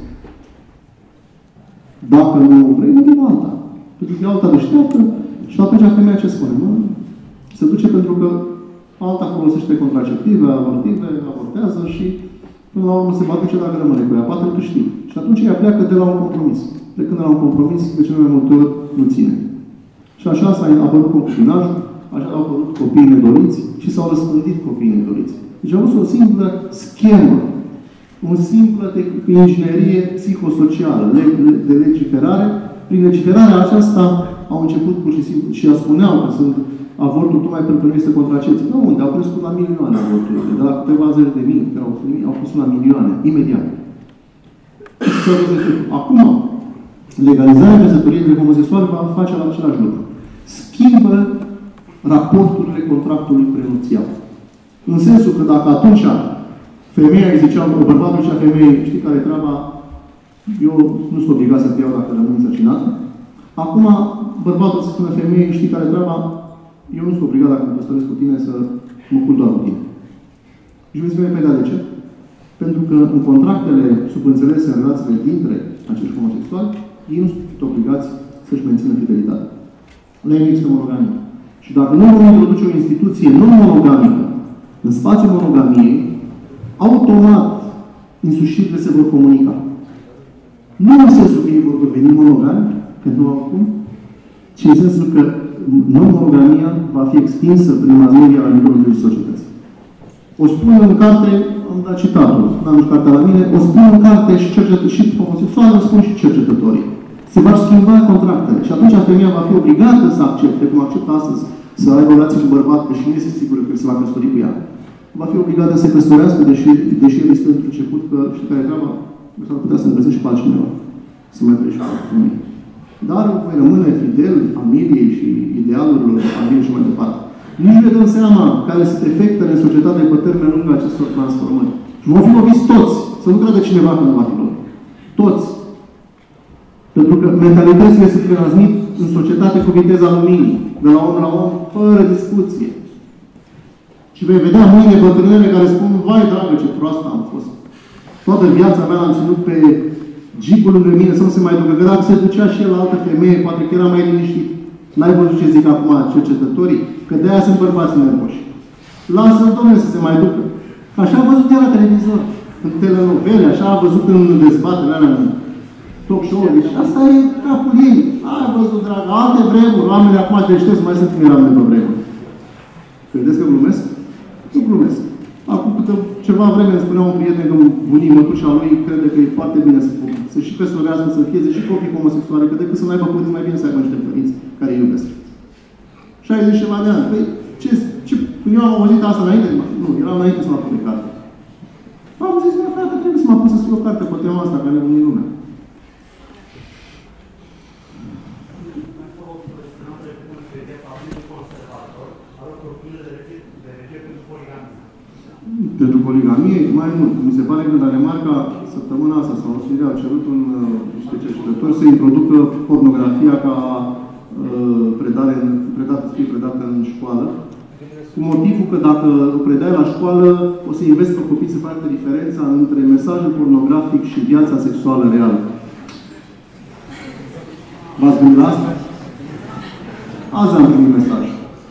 Dacă nu vrei, nu din alta. Pentru că e alta deșteaptă și atunci femeia ce spune? Nu? Se duce pentru că alta folosește contraceptive, abortive, abortează și până la urmă se va duce dacă rămâne cu ea. Poate tu știi. Și atunci ea pleacă de la un compromis. Plecând de la un compromis, de cele mai multe ori nu ține. Și așa s-a apărut concubinajul, așa au apărut copiii nedoriți și s-au răspândit copiii nedoriți. Deci au fost o simplă schemă, o simplă inginerie psihosocială de legiferare. Prin legiferarea aceasta au început pur și simplu și spuneau că sunt avortul tocmai pentru că nu este contracepție. Nu, unde au crescut la milioane avorturile. De la câteva zeci de mii, care au crescut la milioane, imediat. Acum, legalizarea căsătoriei între homosexuali va face același lucru. Schimbă raporturile contractului prenupțial. În sensul că dacă atunci femeia îi zicea, bărbatul zicea femeii, știi care e treaba, eu nu sunt obligat să te iau dacă rămâi însărcinată. Acum, bărbatul să spună femeii, știi care e treaba, eu nu sunt obligat dacă mă căsătoresc cu tine să mă culc doar cu tine. Și vei spune, de ce? Pentru că în contractele subînțelese în relațiile dintre acești homosexuali, ei nu sunt obligați să-și mențină fidelitatea. La ei nu există monogamie. Și dacă nu vom introduce o instituție non-monogamică în spațiul monogamiei, automat însușirile se vor comunica. Nu în sensul că ei vor deveni monogami, că nu acum, ci în sensul că non-monogamia va fi extinsă prin mameria la nivelul întregii societăți. O spun în carte, am dat citatul, n-am nici cartea la mine, o spun în carte și homosexuali, o spun și cercetătorii. Se vor schimba contractele. Și atunci femeia va fi obligată să accepte, cum acceptă astăzi, să aibă relații cu bărbat, deși nu este sigură că se va căsători cu ea. Va fi obligată să se căsătorească, deși el este într-un început că, știi care e treaba, s-ar putea să învățe și pe altcineva. Să mai treci cu femeie. Dar voi rămâne fidel familiei și idealurilor familiei și mai departe. Nici nu ne dăm seama care sunt efectele în societate pe termen lung acestor transformări. Și vom fi loviți toți. Să nu creadă cineva că nu va fi lovit. Toți. Pentru că mentalitățile se transmit în societate cu viteza luminii. De la om la om, fără discuție. Și vei vedea mâine bătrânele care spun, vai dragă, ce proastă am fost. Toată viața mea l-am ținut pe jeepul lângă mine să nu se mai ducă. Că dacă se ducea și el la altă femeie, poate că era mai liniștit. N-ai văzut ce zic acum cercetătorii? Că de-aia sunt bărbați nervoși. Lasă-l, domnule, să se mai ducă. Că așa a văzut el la televizor. În telenovele, așa a văzut în dezbaterea alea, în talk show-uri. Deci asta e capul ei. Ai văzut, dragă. Alte vremuri. Oamenii acum deștepți mai sunt cum eram de pe vremuri. Credeți că glumesc? Nu glumesc. Acum ceva vreme îmi spunea un prieten că bunii mătușa lui crede că e foarte bine să și căsătorească, să fieze și copii homosexuale, că decât să nu aibă părinți, mai bine să aibă niște părinți care îi iubesc. 60 ceva de ani. Păi, când eu am auzit asta înainte? Nu, era înainte să mă apuc de carte. Am zis, mă, frate, trebuie să mă apuc să scriu o carte pe tema asta, care nebunii lumea. Pentru poligamie, mai mult. Mi se pare că în Danemarca, săptămâna asta, sau în Suedia, au cerut niște cercetători să introducă pornografia ca predată în școală. Cu motivul că dacă o predai la școală, o să înveți pe copii să facă diferența între mesajul pornografic și viața sexuală reală. V-ați gândit la asta? Azi am primit mesaj.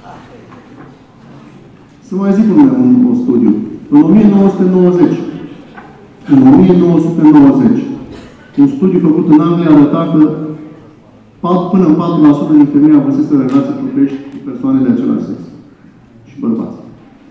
Să mai zic un studiu. În 1990, un studiu făcut în Anglia arăta că până în 4% din femei avusese relații trupești cu persoane de același sex. Și bărbați.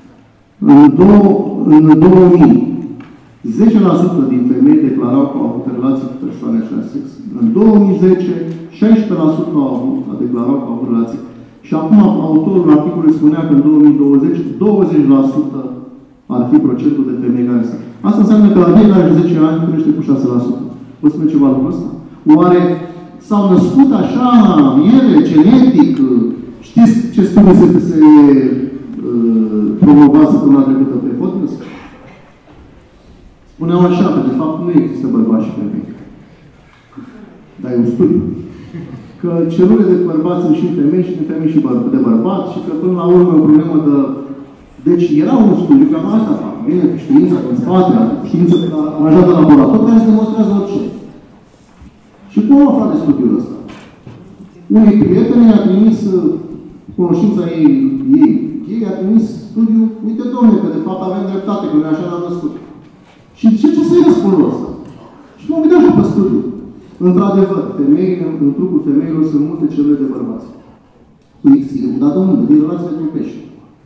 În 2000, 10% din femei declarau că au avut relații cu persoane de același sex. În 2010, 16% au declarat că au avut relații. Și acum autorul articolului spunea că în 2020, 20% ar fi procentul de femei care sunt. Asta înseamnă că la fiecare 10 ani crește cu 6%. Vă spune ceva lucrul ăsta? Oare s-au născut așa ele, genetic? Știți ce studiu se promova săptămâna trecută pe Fotnes? Spuneau așa, că de fapt nu există bărbați și femei. Dar e un studiu. Că celulele de bărbați sunt și femei și de femei și de bărbați și că până la urmă e o problemă de... Deci era un studiu, cam asta fac. Vine cu știința din spate, știința aranjată în laborator, care se demonstrează orice. Și cum au aflat de studiul ăsta? Unii prieteni i-a trimis cunoștința ei i-a trimis studiul, uite domnule, că de fapt avem dreptate, că noi așa l-am născut. Și ce să-i răspundul ăsta? Și Și mă uitam și pe studiu. Într-adevăr, în trupul femeilor sunt multe celule de bărbați. Cu X, dar domnule, din relațiile trupești.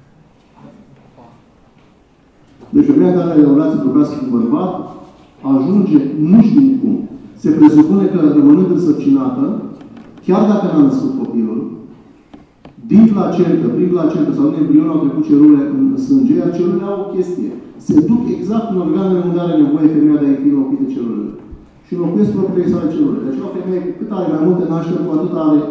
Deci femeia care are o relație trupească cu un bărbat ajunge, nu știu cum. Se presupune că rămânând însărcinată, chiar dacă n-a născut copilul, din placentă, prin placentă sau din embrion au trecut celule în sânge, iar celulele au o chestie. Se duc exact în organele unde are nevoie femeia de a fi înlocuite celulele. Și înlocuiesc propriile sale celule. Deci o femeie, cât are mai multe nașteri, cu atât are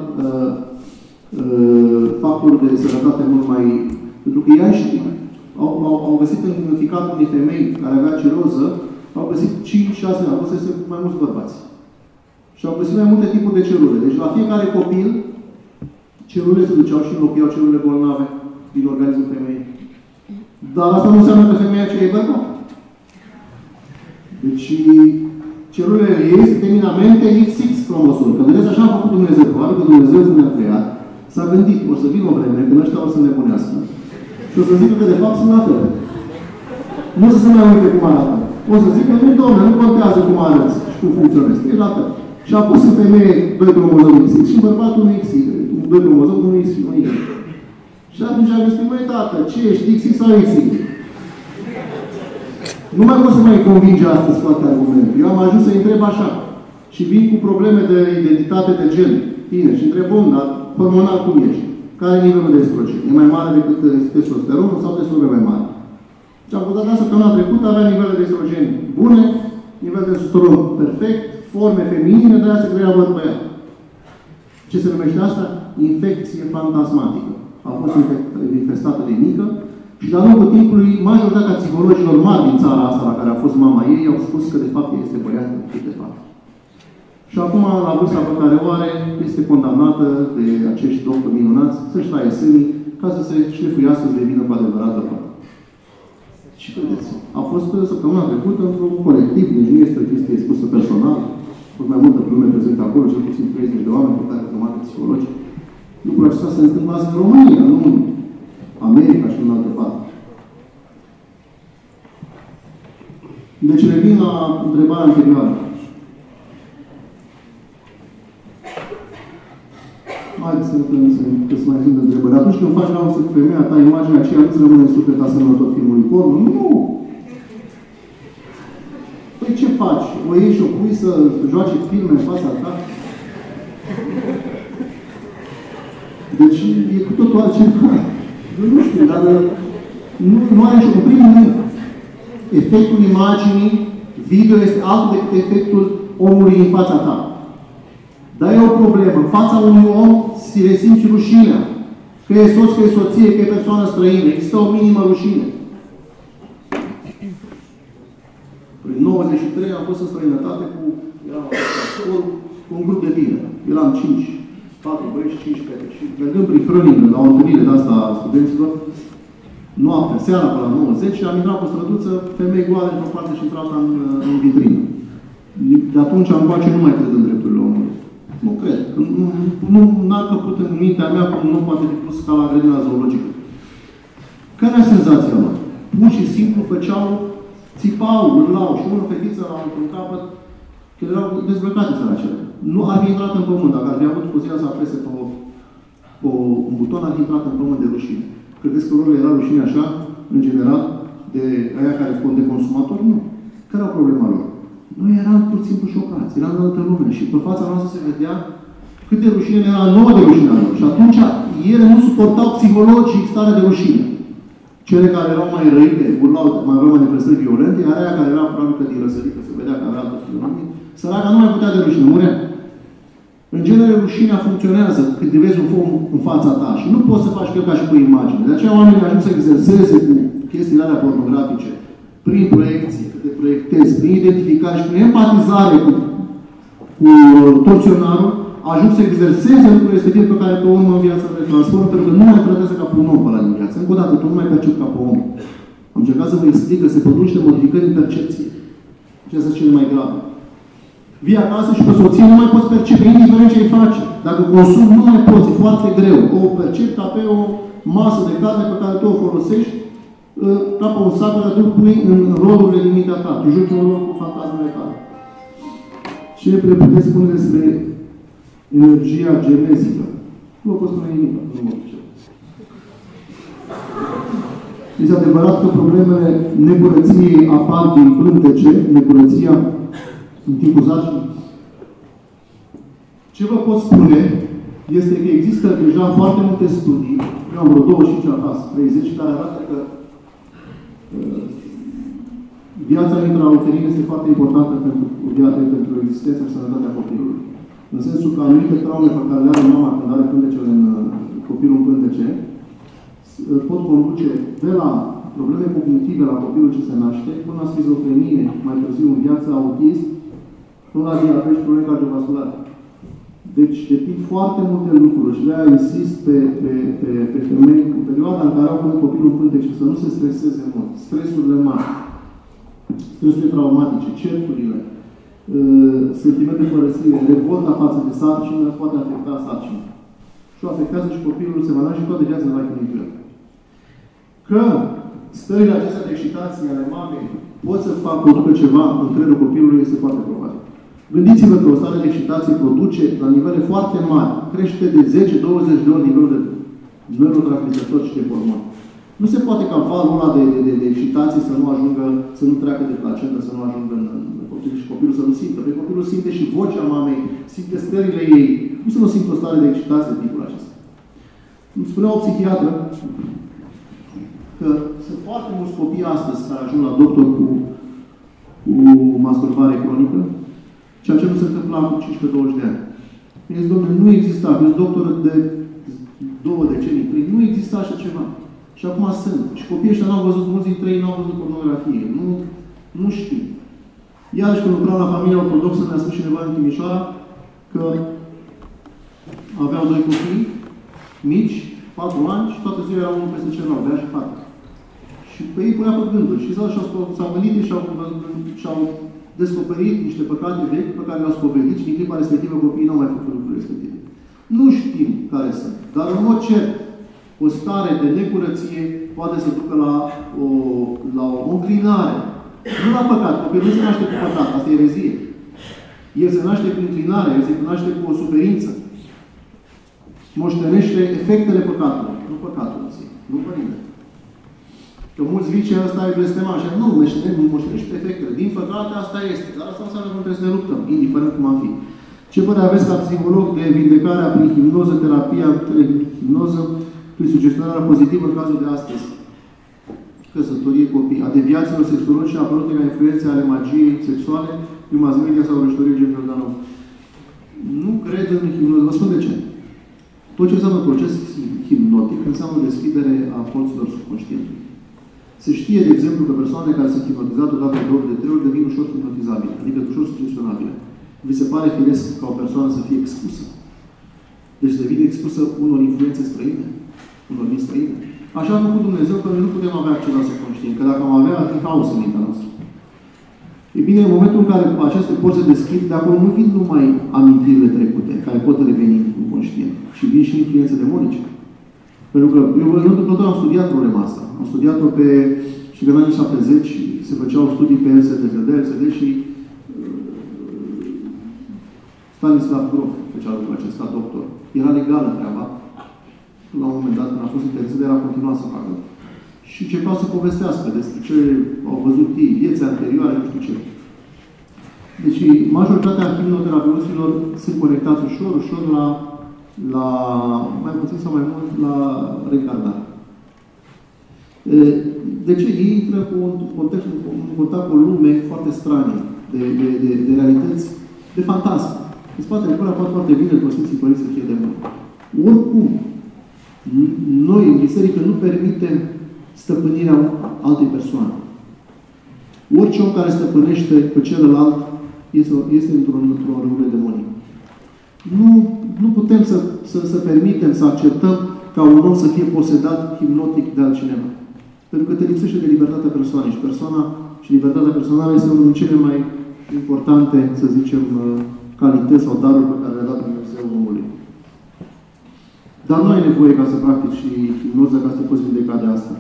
factori de sănătate mult mai... Pentru că ea și au găsit în ficatul unei femei care avea ciroză, au găsit 5-6 au găsit mai mulți bărbați. Și au găsit mai multe tipuri de celule. Deci la fiecare copil, celulele se duceau și înlocuiau celulele bolnave din organismul femeii. Dar asta nu înseamnă că femeia aceea e bărbat. Deci, celulele ei sunt eminamente XX cromosome. Că vedeți, așa a făcut Dumnezeu. Probabil că Dumnezeu când ne-a creat, s-a gândit, o să vină o vreme, când ăștia o să nebunească. Și o să zică că de fapt sunt la fel. Nu o să se mai uite cum arată. O să zică, nu, domnule, nu contează cum arăți și cum funcționezi. E la fel. Și a pus în femeie 2 cromozomi XX și în bărbatul un XY. 2 cromozomi, unul X și unul Y. Și atunci am zis, măi, tată, ce ești, XX sau XY? Nu mai pot să mai convinge astăzi cu alte argumente. Eu am ajuns să întreb așa. Și vin cu probleme de identitate de gen. Bine, și întreb, bun, dar hormonal cum ești? Care e nivelul de estrogen? E mai mare decât testosteronul sau testosteronul mai mare? Și am putut săptămâna trecută, avea nivele de estrogen bune, nivel de testosteron perfect, forme feminine, de aia se crea băiat. Ce se numește asta? Infecție fantasmatică. A fost infestată de mică și de-a lungul timpului, majoritatea psihologilor mari din țara asta, la care a fost mama ei, au spus că de fapt este băiat de fapt. Și acum, la vârsta pe care o are, este condamnată de acești doctori minunați să-și taie sânii ca să se șlefuiască să devină cu adevărat bărbat. Și vedeți, a fost săptămâna trecută într-un colectiv, deci nu este o chestie spusă personal, a fost mai multă lume prezentă acolo, cel puțin 30 de oameni, cu care urmate psihologi. Lucrul acesta se întâmplă azi în România, nu în America și în altă parte. Deci revin la întrebarea anterioară. Haideți să mai sunt întrebări. Atunci când faci la cu femeia ta, imaginea aceea nu-ți rămâne în suflet asemănător filmului porno? Nu! Păi ce faci? O iei și o pui să joace filme în fața ta? Deci e cu totul altceva. Eu nu știu, dar nu are nicio... În primul rând, efectul imaginii video este altul decât efectul omului în fața ta. Dar e o problemă. În fața unui om se resimți rușinea. Că e soț, că e soție, că e persoană străină. Există o minimă rușine. În 93 am fost în străinătate cu un grup de tineri. Eram 5, 4 băieți și 5 fete. Și mergând prin Frălină, la o întâlnire de asta a studenților, noaptea, seara, pe la 9-10, și am intrat pe străduță, femei goale într-o parte și într-alta în vitrină. De atunci am face nu mai cred în drepturile omului. Nu cred. Nu a căput în mintea mea cum nu poate fi pus ca la grădina zoologică. Care era senzația lor? Pur și simplu făceau, țipau, urlau și unul fetiță la un capăt, că erau dezbrăcate săracele. Nu ar fi intrat în pământ. Dacă ar fi avut cu ziua să apese pe un buton, ar fi intrat în pământ de rușine. Credeți că lor era rușine așa, în general, de aia care de consumatori? Nu. Care au problema lor? Noi eram pur și simplu șocați, eram în altă lume și pe fața noastră se vedea cât de rușine era nouă de rușinea lor. Și atunci ele nu suportau psihologic starea de rușine. Cele care erau mai răite, urlau, mai aveau manifestări violente, iar aia care era probabil că din răsărit, că se vedea că avea altă filonomie, săraca nu mai putea de rușine, murea. În genere, rușinea funcționează când vezi un fum în fața ta și nu poți să faci ca și cu imagine. De aceea oamenii ajung să exerseze cu chestiile alea pornografice, prin proiecții, cât de proiectezi, prin identificare și prin empatizare cu torționarul, ajung să exerseze lucrurile respective pe care pe urmă în viața le transformă, pentru că nu mai tratează ca pe un om pe la din viață. Încă o dată, tu nu mai percepi ca pe om. Am încercat să vă explic că se produc niște modificări în percepție. Acestea sunt cele mai grave. Vii acasă și pe soție nu mai poți percepe, indiferent ce îi faci. Dacă consumi, nu mai poți, e foarte greu. O percepi ca pe o masă de carne pe care tu o folosești, ca pe un sac, care tu pui în rolurile din mintea ta. Tu joci un rol cu fantasmele tale. Ce le puteți spune despre energia genezică? Nu vă pot spune nimic, nu mă duce. Este adevărat că problemele necurăției apar din pântece, necurăția în timpul sarcinii? Ce vă pot spune este că există deja foarte multe studii, eu am vreo 25 acasă, 30, care arată că viața intrauterină este foarte importantă pentru existența și sănătatea copilului. În sensul că anumite traume pe care le are mama când are pântecele în copilul în pântece, pot conduce de la probleme cognitive la copilul ce se naște, până la schizofrenie, mai târziu în viață, autism, până la diabet și probleme cardiovasculare. Deci depind foarte multe lucruri și de-aia insist pe femei în perioada în care au până copilul în pântece să nu se streseze mult. Stresurile mari, stresurile traumatice, certurile, sentimente de părăsire, revolta față de sarcină poate afecta sarcina. Și o afectează și copilul, se va naște și toată viața se va chinuit. Că stările acestea de excitație ale mamei pot să producă ceva în creierul copilului este foarte probabil. Gândiți-vă că o stare de excitație produce la nivele foarte mari, crește de 10-20 de ori nivelul de neurotransmisători și de hormoni. Nu se poate ca valul ăla de excitație să nu ajungă, să nu treacă de placentă, să nu ajungă în copil și copilul să nu simtă. Pentru că copilul simte și vocea mamei, simte stările ei. Nu să nu simtă o stare de excitație de tipul acesta. Îmi spunea o psihiatră că sunt foarte mulți copii astăzi care ajung la doctor cu masturbare cronică, ceea ce nu se întâmpla cu 15-20 de ani. Mi-a zis, domnule, nu exista. Ești doctor de 2 decenii, nu exista așa ceva. Și acum sunt. Și copiii ăștia n-au văzut, mulți dintre ei n-au văzut pornografie. Nu știu. Iarăși când lucram la familia ortodoxă, mi-a spus cineva în Timișoara că aveau 2 copii mici, 4 ani, și toată ziua erau unul peste celălalt, bea și fată. Și pe ei punea pe gânduri. Și s-au gândit și au descoperit niște păcate vechi pe care le-au spovedit și din clipa respectivă copiii n-au mai făcut lucrurile respective. Nu știm care sunt. Dar în mod cert, o stare de necurăție poate să ducă la o înclinare. Nu la păcat. Copilul nu se naște cu păcat. Asta e erezie. El se naște cu înclinare. El se naște cu o suferință. Moștenește efectele păcatului. Nu păcatul în sine. Nu părinte. Că mulți zice, ăsta e blestema. Așa, nu, moștenește efectele. Din păcate, asta este. Dar asta înseamnă că nu trebuie să ne luptăm, indiferent cum am fi. Ce părere aveți ca psiholog de vindecarea prin hipnoză, terapia, hipnoză, prin sugestionarea pozitivă în cazul de astăzi? Căsătorie, copii, a deviațiilor sexuologice apărute ca influențe ale magiei sexuale prin mass media sau răștorie genul. Nu cred în hipnoză. Vă spun de ce. Tot ce înseamnă proces hipnotic înseamnă deschidere a porților subconștientului. Se știe, de exemplu, că persoane care sunt hipnotizate odată de 2 ori, de 3 ori, devin ușor hipnotizabile, adică ușor sugestionabile. Vi se pare firesc ca o persoană să fie expusă? Deci să devine expusă unor influențe străine, unor din străine. Așa a făcut Dumnezeu că noi nu putem avea acces la subconștient, că dacă am avea, ar fi haos în mintea noastră. E bine, în momentul în care aceste porți se deschid, de acolo nu vin numai amintirile trecute, care pot reveni în conștient, și vin și influențe demonice. Pentru că eu întotdeauna am studiat problema asta. Am studiat-o și în anii 70 se făceau studii pe LSD și Stanislav Grof făcea lucrul acesta, doctor. Era legală treaba. La un moment dat, când a fost interesat, era continuat să facă. Și începea să povestească despre ce au văzut ei, vieți anterioare, nu știu ce. Deci, majoritatea hipnoterapeuților sunt conectați ușor la mai puțin sau mai mult, la reîncarnare. De ce? Ei intră cu în contact cu o lume foarte stranie, de realități, de fantasme. În spatele căruia poate foarte bine că Sfinții Părinți să fie de mult. Oricum, noi, în biserică, nu permitem stăpânirea altei persoane. Orice om care stăpânește pe celălalt este într-o râvulă demonică. Nu putem să permitem, să acceptăm ca un om să fie posedat hipnotic de altcineva. Pentru că te lipsește de libertatea persoanei. Și persoana și libertatea personală este unul din cele mai importante, să zicem, calități sau daruri pe care le-a dat Dumnezeu omului. Dar nu ai nevoie ca să practici și hipnoză ca să te poți vindeca de asta.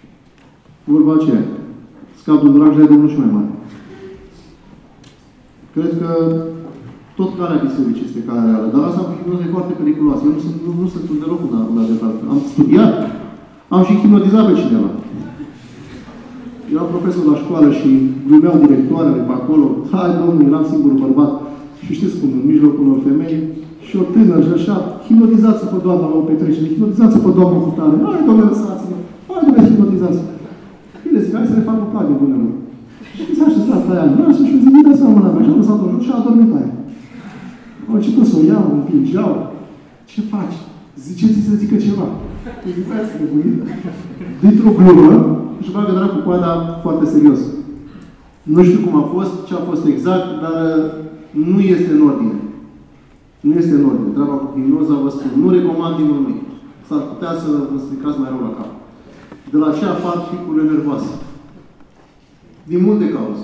Vorba aceea. Scap de un drag și ai Domnul și mai mare. Cred că tot calea bisericii este calea reală. Dar asta cu hipnoză e foarte periculoasă. Eu nu sunt deloc un adevărat. Am studiat, am și hipnotizat pe cineva. Eram profesor la școală și glumeau directoarele pe acolo. Hai, domnule, eram singurul bărbat. Și știți cum, în mijlocul unor femei, și o tânără și așa, hipnotizați-o pe doamna la o petrecere, hipnotizați-o pe doamna cu tare. Hai, domnule, lăsați-mă. Hai, domnule, hipnotizați-o. Bine, zic, hai să le fac o plagă bunelor. Și s-a așezat pe aia în brașă și zic, uite seama mâna mea. Și a lăsat-o jos și a adormit aia. Au început să o iau, o împingeau. Ce faci? Ziceți să zică ceva. Îi zic, hai să nebuită. Dintr-o glumă, își bagă dracu coada foarte serios. Nu știu cum a fost, ce a fost exact, dar nu este în ordine. Nu este în ordine. Treaba cu hipnoza, vă spun, nu recomand nimănui. S-ar putea să vă stricați mai rău la cap. De la ce apar picurile nervoase? Din multe cauze.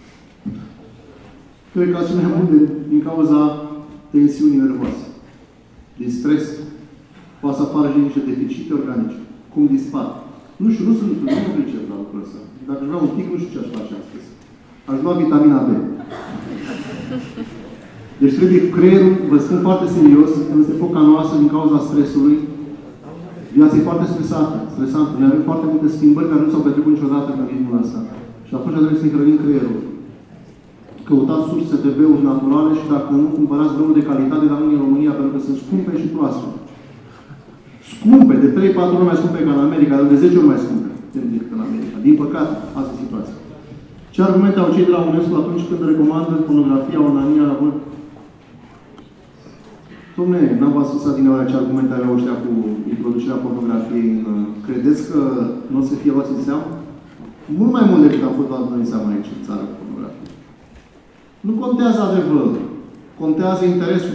Cred că cel mai mult din cauza tensiunii nervoase. Din stres. Poate să apară și niște deficite organice. Cum dispar. Nu știu, nu pricep la lucrul ăsta. Dacă aș vrea un pic, nu știu ce aș face astăzi. Aș lua vitamina B. Deci trebuie creierul, vă spun foarte serios, este focanoasă din cauza stresului. Viața e foarte stresantă. Noi avem foarte multe schimbări care nu s-au petrecut niciodată în ritmul ăsta. Și atunci trebuie să ne hrănim creierul. Căutați surse de beuri naturale și dacă nu, cumpărați beuri de calitate la noi în România, pentru că sunt scumpe și proaste. Scumpe, de 3-4 ori mai scumpe ca în America, dar de 10 ori mai scumpe decât în America. Din păcate, asta e situația. Ce argumente au cei de la UNESCO atunci când recomandă pornografia, onania, la vârf? Dom'le, n-am v-ați spus din oare ce argumente aveau ăștia cu introducerea pornografiei în... Credeți că nu o să fie luați în seamă? Mult mai mult decât am fost luat în seamă aici, în țară, cu pornografie. Nu contează adevărul. Contează interesul.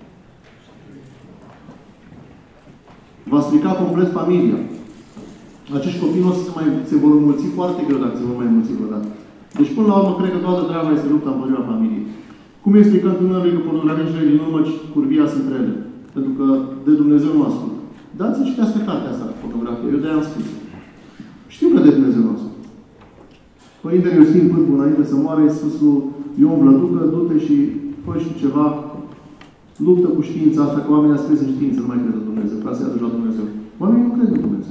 Va strica complet familia. Acești copii nu o să se vor înmulți foarte greu dacă se vor mai înmulți vreodată. Deci, până la urmă, cred că toată treaba este lupta împotriva familiei. Cum explicăm tânărului că pornografia și din urmă curvia sunt rele? Pentru că de Dumnezeu nu ascultă. Dați-i citească cartea asta cu fotografie. Eu de-aia am scris. Știu că de Dumnezeu nu ascultă. Părintele Iostin Pârbu, înainte să moară, i-a spus lui Ion Vlăducă, du-te și fă și ceva, luptă cu știința asta, că oamenii ascris în știință, nu mai cred în Dumnezeu, ca să-i aduci la Dumnezeu. Oamenii nu cred în Dumnezeu.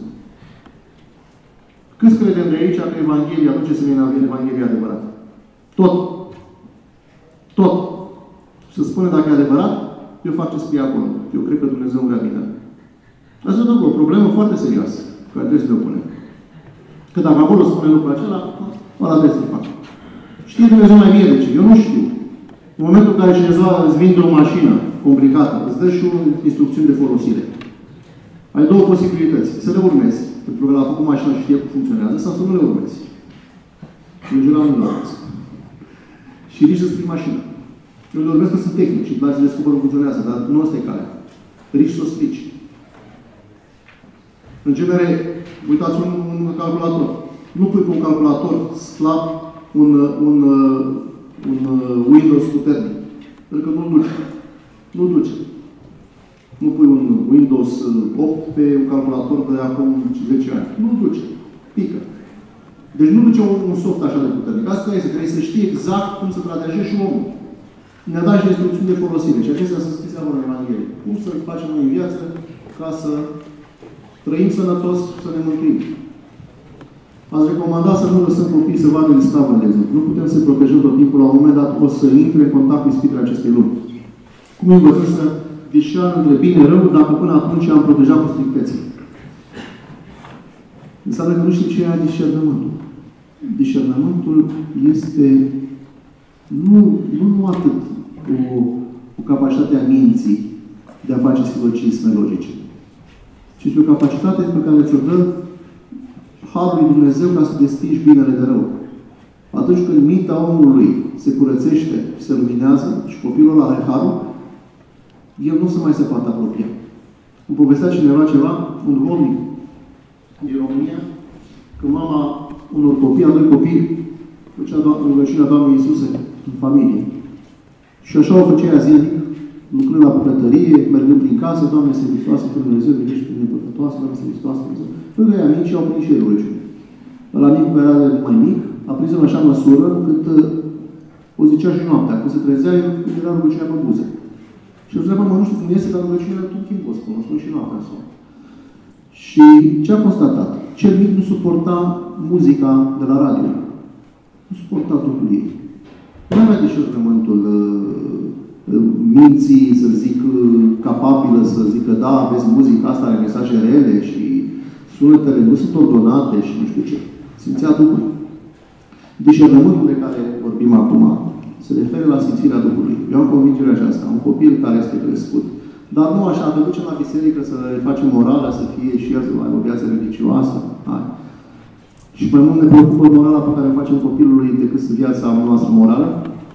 Câți credem de aici că Evanghelia, atunci se vine Evanghelia adevărată? Tot. Tot. Și să spune dacă e adevărat, eu fac ce scrie acolo. Eu cred că Dumnezeu îmi vrea bine. Asta e o problemă foarte serioasă, care trebuie să le punem. Că dacă acolo spune lucrul acela, ăla trebuie să-l fac. Știe Dumnezeu mai bine de ce? Eu nu știu. În momentul în care cineva îți vinde o mașină complicată, îți dă și o instrucțiune de folosire. Ai două posibilități. Să le urmezi. Pentru că l-a făcut mașina și știe cum funcționează, sau să nu le urmezi. Eu jur nu le urmez. Și rici să strici mașina. Eu le urmez că sunt tehnici și îți descoperă cum funcționează, dar nu asta e calea. Rici să o strici. În genere, uitați un calculator. Nu pui pe un calculator slab un Windows puternic. Pentru că nu-l duce. Nu duce. Nu pui un Windows 8 pe un calculator de acum 10 ani. Nu-l duce. Pică. Deci nu duce un soft așa de puternic. Asta este. Trebuie să știi exact cum să protejezi și omul. Ne-a dat și instrucțiuni de folosire. Și acestea sunt scrise acolo în Evanghelie. Cum să facem noi în viață ca să trăim sănătos, să ne mântuim. Ați recomandat să nu lăsăm copiii să vadă islamul, de exemplu. Nu putem să-i protejăm tot timpul. La un moment dat o să intre în contact cu ispitele acestei lumi. Cum învățăm să discern între bine rău, dacă până atunci am protejat cu strictețe? Înseamnă că nu știu ce e discernământul. Discernământul este nu atât o capacitate a minții de a face silogisme logice, ci este o capacitate pe care ți-o dă Harul lui Dumnezeu ca să distingi binele de rău. Atunci când mintea omului se curățește și se luminează și copilul ăla are Harul, el nu se mai se poate apropia. Îmi povestea cineva ceva, un duhovnic din România, că mama unor copii, a doi copii, făcea rugăciunea Doamnei Iisuse în familie. Și așa o făcea ea zilnic, lucrând la bucătărie, mergând prin casă, Doamne, să Hristoasă, că Dumnezeu, vedești pe mine păcătoasă, Doamne, să Hristoasă, Dumnezeu. Lângă ea mici și au prins și ei rugăciune. Ăla mic, care era mai mic, a prins în așa măsură încât O zicea și noaptea. Când se trezea, era rugăciunea pe buze. Și eu ziceam, mă, nu știu cum iese, dar rugăciunea tot timpul o spun. O spun și noaptea sau. Și ce a constatat? Cel mic nu suporta muzica de la radio. Nu suporta totul ei. Nu avea discernământul minții, să zic, capabilă să zică, da, aveți muzica asta, are mesaje rele și sunetele nu sunt ordonate și nu știu ce. Simțea Duhul. Discernământul de care vorbim acum se referă la simțirea Duhului. Eu am convingerea aceasta. Un copil care este crescut. Dar nu așa, te ducem la biserică să le facem morală, să fie și el să aibă o viață religioasă. Hai. Și mai mult ne preocupă morala pe care o facem copilului decât viața noastră morală.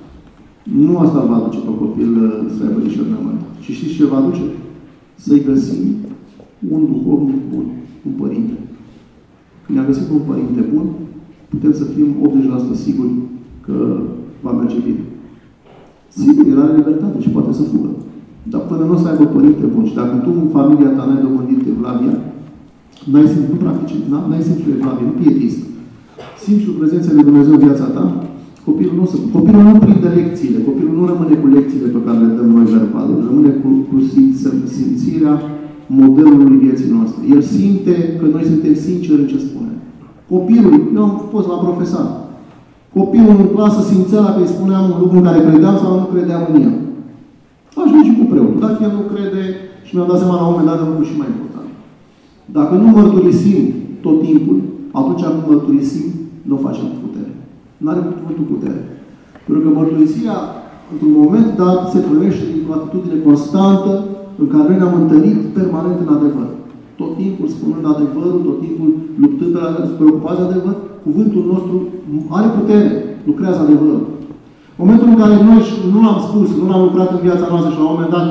Nu asta va aduce pe copil să aibă discernământ. Și știți ce va aduce? Să-i găsim un duhovnic bun, un părinte. Când ne-a găsit un părinte bun, putem să fim 80% siguri că va merge bine. Sigur, el are libertate și poate să fugă. Dar până nu o să aibă părinte bun și dacă tu în familia ta n-ai dobândit Evlavia, n-ai simțit, nu practici, n-ai simțit Evlavia, nu pietist. Simțul prezenței lui Dumnezeu în viața ta, copilul nu prinde lecțiile, copilul nu rămâne cu lecțiile pe care le dăm noi verbal, rămâne cu simțirea modelului vieții noastre. El simte că noi suntem sinceri în ce spunem. Copilul, eu am fost la profesor. Copilul în clasă simțea dacă îi spuneam un lucru în care credeam sau nu credeam în el. Aș merge cu preotul. Dacă el nu crede, și mi-am dat seama la un moment dat de lucru și mai important. Dacă nu mărturisim tot timpul, atunci când mărturisim, nu o facem cu putere. Nu are cuvântul putere. Pentru că mărturisirea, într-un moment dat, se trăiește dintr-o atitudine constantă în care noi ne-am întâlnit permanent în adevăr. Tot timpul spunând adevărul, tot timpul luptând, preocupați de adevăr, cuvântul nostru are putere, lucrează adevărul. În momentul în care noi nu l-am spus, nu l-am lucrat în viața noastră și la un moment dat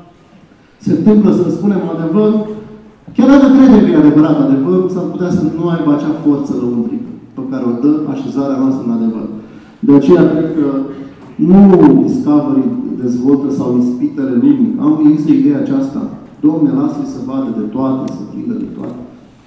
se întâmplă să spunem adevărul, chiar dacă credem că e adevărat adevărul, s-ar putea să nu aibă acea forță lăuntrică pe care o dă așezarea noastră în adevăr. De aceea cred că nu Discovery dezvoltă sau ispitele lumii. Am există ideea aceasta. Doamne, lasă-i să vadă de toate, să prindă de toate.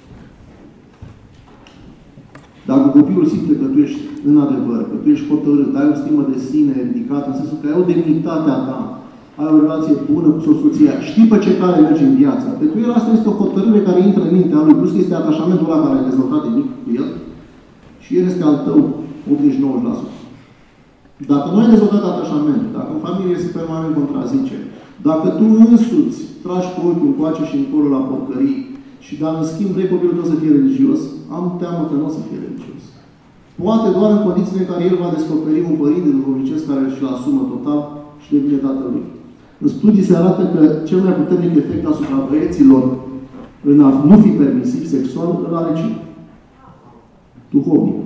Dacă copilul simte că tu ești în adevăr, că tu ești hotărât, ai o stimă de sine ridicată, în sensul că ai o demnitate a ta, ai o relație bună cu soția, știi pe ce cale mergi în viață. Pentru el asta este o hotărâre care intră în mintea lui, plus că este atașamentul ăla care ai dezvoltat de mic cu el și el este al tău 89%. Dacă nu ai dezvoltat atașamentul, dacă în familie este permanent contrazice, dacă tu însuți tragi cu ochiul încoace și încolo la porcării și dar în schimb vrei copilul tău să fie religios, am teamă că nu o să fie religios. Poate doar în condițiile în care el va descoperi un părinte duhovnicesc care își-l asumă total și devine tatăl lui. În studii se arată că cel mai puternic efect asupra băieților în a nu fi permisiv sexual îl are cine? Duhovnic.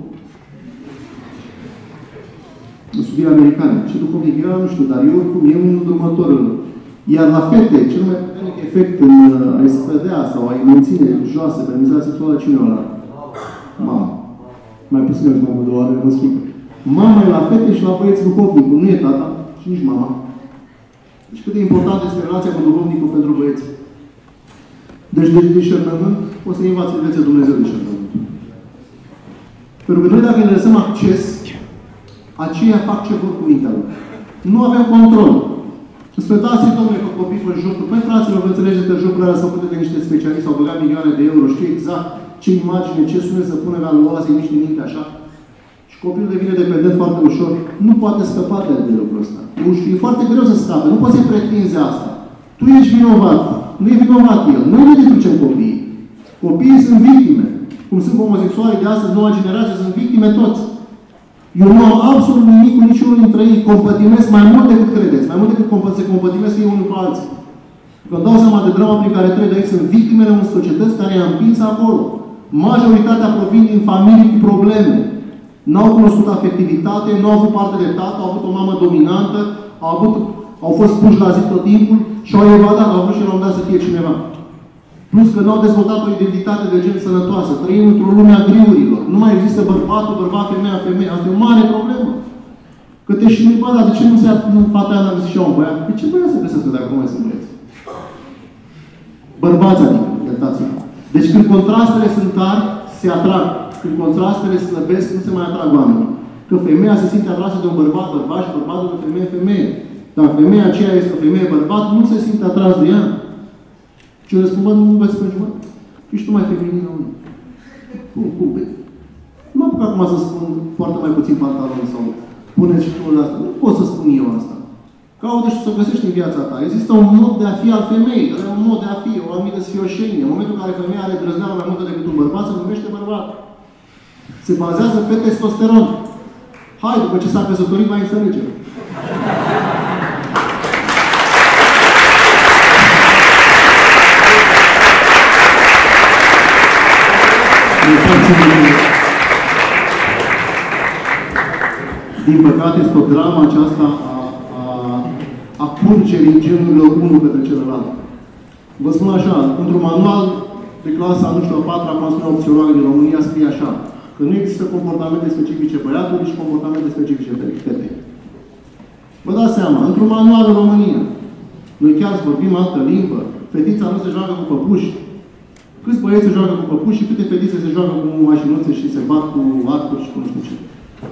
În studiile americane. Ce duhovnic era, nu știu, dar eu oricum e un următor. Iar la fete, cel mai puternic efect în a-i scădea sau a-i menține joasă, permisiunea sexuală, cine o are? Mama. Mai puțin eu mai mult de oare, mă schimb. Mama e la fete și la băieți duhovnicul. Nu e tata și nici mama. Deci cât de important este relația cu duhovnicul pentru băieți. Deci de discernământ, o să învați în viața Dumnezeu discernământ. Pentru că noi dacă ne lăsăm acces, aceia fac ce vor cu mintea lui. Nu avem control. Spre dați-i, domnule, că copii pe jocuri. Păi, fraților, vă înțelegeți că jocurile alea s-au făcut de niște specialiști, au băgat milioane de euro, știu exact ce imagine, ce sunet să pune la luoase, niște minte așa. Și copilul devine dependent foarte ușor. Nu poate scăpa de lucrul ăsta. E foarte greu să scape. Nu poți să-i pretinzi asta. Tu ești vinovat. Nu e vinovat el. Noi ne distrucem copiii. Copiii sunt victime. Cum sunt homosexuali de astăzi, noua generație, sunt victime toți. Eu nu am absolut nimic cu niciunul dintre ei. Compătimesc mai mult decât credeți. Mai mult decât se compătimesc ei unul cu alții. Când dau seama de drama prin care trec de aici, sunt victimele unor societăți care i-am împins acolo. Majoritatea provin din familii cu probleme. N-au cunoscut afectivitate, nu au avut parte de tată, au avut o mamă dominantă, au fost puși la zi tot timpul și au evadat, au vrut și la un dat să fie cineva. Plus că nu au dezvoltat o identitate de gen sănătoasă. Trăim într-o lume a griurilor. Nu mai există bărbatul, bărbat, femeia, femeie. Asta e o mare problemă. Că te și bă, dar de ce nu se fata aia n-a găsit și un băiat? De ce băiat să găsesc dacă nu mai sunt băieți? Bărbați adică, iertați-mă. Deci când contrastele sunt tari, se atrag. Când contrastele slăbesc, nu se mai atrag oamenii. Că femeia se simte atrasă de un bărbat, bărbat și bărbatul de femeie, femeie. Dar femeia aceea este o femeie, bărbat, nu se simte atras de ea. Și eu răspund, bă, nu vă spune, bă, ești tu mai feminină, unde? Cum? Nu mă apuc acum să spun foarte mai puțin pantaloni sau puneți și tu asta. Nu pot să spun eu asta. Caută și să găsești în viața ta. Există un mod de a fi al femeii. Are un mod de a fi, o anumită sfioșenie. În momentul în care femeia are drăzneală mai multă decât un bărbat, se numește bărbat. Se bazează pe testosteron. Hai, după ce s-a căsătorit, mai înțelegem. Din păcate, este o dramă aceasta a curgerii genurilor unul către celălalt. Vă spun așa, într-un manual de clasa, nu știu, a 4-a, cum spune opțională din România, scrie așa, că nu există comportamente specifice băiatului și comportamente specifice fetei. Vă dați seama, într-un manual în România, noi chiar vorbim altă limbă, fetița nu se joacă cu păpuși. Câți băieți se joacă cu păpuși și câte fetițe se joacă cu mașinuțe și se bat cu arcuri și cu nu știu ce.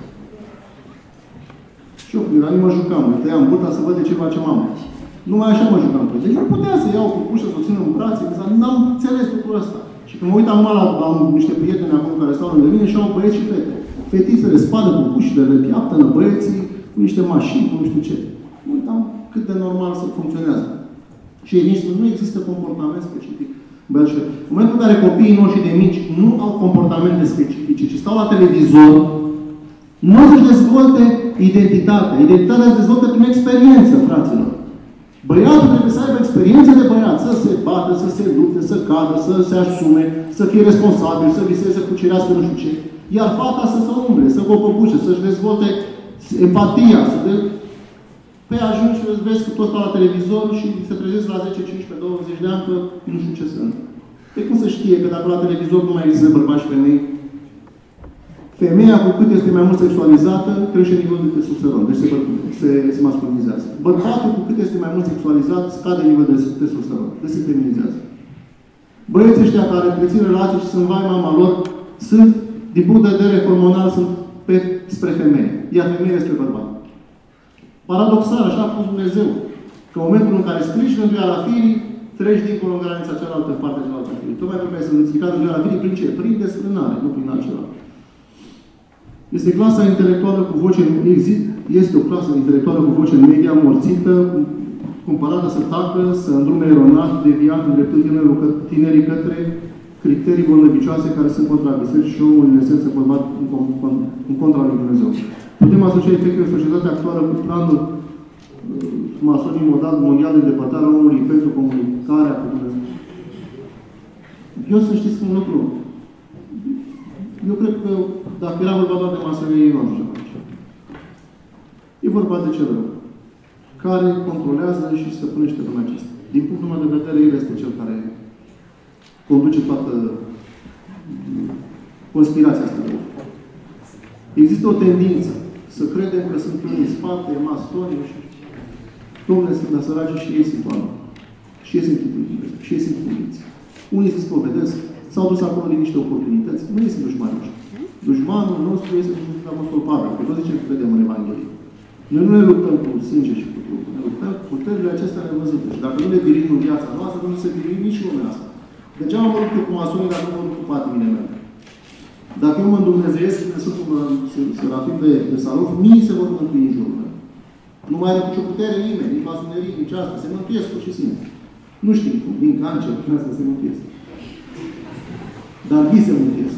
Și eu, când mă jucam, îi tăiam burta să văd de ce face mama. Numai așa mă jucam. Deci nu putea să iau păpușă, să o țin în brațe, n-am înțeles lucrul ăsta. Și când mă uitam la niște prieteni acolo care stau lângă mine și au băieți și fete. Fetițele spadă păpușile, le piaptănă băieții cu niște mașini, cu nu știu ce. Uitam cât de normal să funcționează. Și ei nici nu există comportament specific. În momentul în care copiii noștri de mici nu au comportamente specifice, ci stau la televizor, nu o să-și dezvolte identitatea. Identitatea se dezvoltă prin experiență, fraților. Băiatul trebuie să aibă experiență de băiat. Să se bată, să se lupte, să cadă, să se asume, să fie responsabil, să viseze, să cucerească nu știu ce. Iar fata să se umble, să copăbușe, să-și dezvolte empatia, să de... Pe ajungi și vezi că tot stau la televizor și se trezesc la 10, 15, 20 de ani că nu știu ce sunt. Pe cum să știe că dacă la televizor nu mai există bărbați și femei, femeia, cu cât este mai mult sexualizată, crește nivelul de testosteron. Deci se masculinizează. Bărbatul, cu cât este mai mult sexualizat, scade nivelul de testosteron. Deci se feminizează. Băieții ăștia care întrețin relații și sunt vai mama lor, sunt, din punct de vedere hormonal, sunt spre femeie. Iar femeile spre bărbat. Paradoxal, așa a pus Dumnezeu. Că în momentul în care strici rânduiala firii, treci dincolo în granița cealaltă, în partea cealaltă a firii. Tocmai trebuie să identifica rânduiala firii prin ce? Prin desfrânare, nu prin altceva. Este clasa intelectuală cu voce este o clasă intelectuală cu voce media, morțită, cumpărată să tacă, să îndrume eronat, deviant, îndreptând tinerii către criterii bolnăvicioase care sunt contra bisericii și omul, în esență, format în contra lui Dumnezeu. Putem asocia efectele societatea actuală cu planul masonii mondial de depărtare a omului pentru comunicarea cu Dumnezeu. Eu să știți un lucru. Eu cred că dacă era vorba doar de masonie, eu nu aș face. E vorba de cel rău, care controlează și stăpânește lumea aceasta. Din punctul meu de vedere, el este cel care conduce toată conspirația asta. Există o tendință să credem că sunt unii în spate, masoni și domnule sunt la săraci și ei sunt oameni. Și ei sunt chipuiți. Și ei sunt chipuiți. Unii se spovedesc, s-au dus acolo din niște oportunități. Nu ei sunt dușmanii noștri. Dușmanul nostru este Apostol Pavel. Că tot zice că vedem în Evanghelie. Noi nu ne luptăm cu sânge și cu trup. Ne luptăm cu puterile acestea nevăzute. Și dacă nu le birim în viața noastră, nu se birim nici lumea asta. Degeaba mă lupt cu masonii, dacă nu mă lupt cu patimile mele. Dacă eu mă îndumnezeiesc, serafim de salon, mii se vor mântui în jurul meu. Nu mai are nicio putere nimeni, nici masonerie, nici asta. Se mântuiesc pur și simplu. Nu știm cum, din cancer, prin asta se mântuiesc. Dar vii se mântuiesc.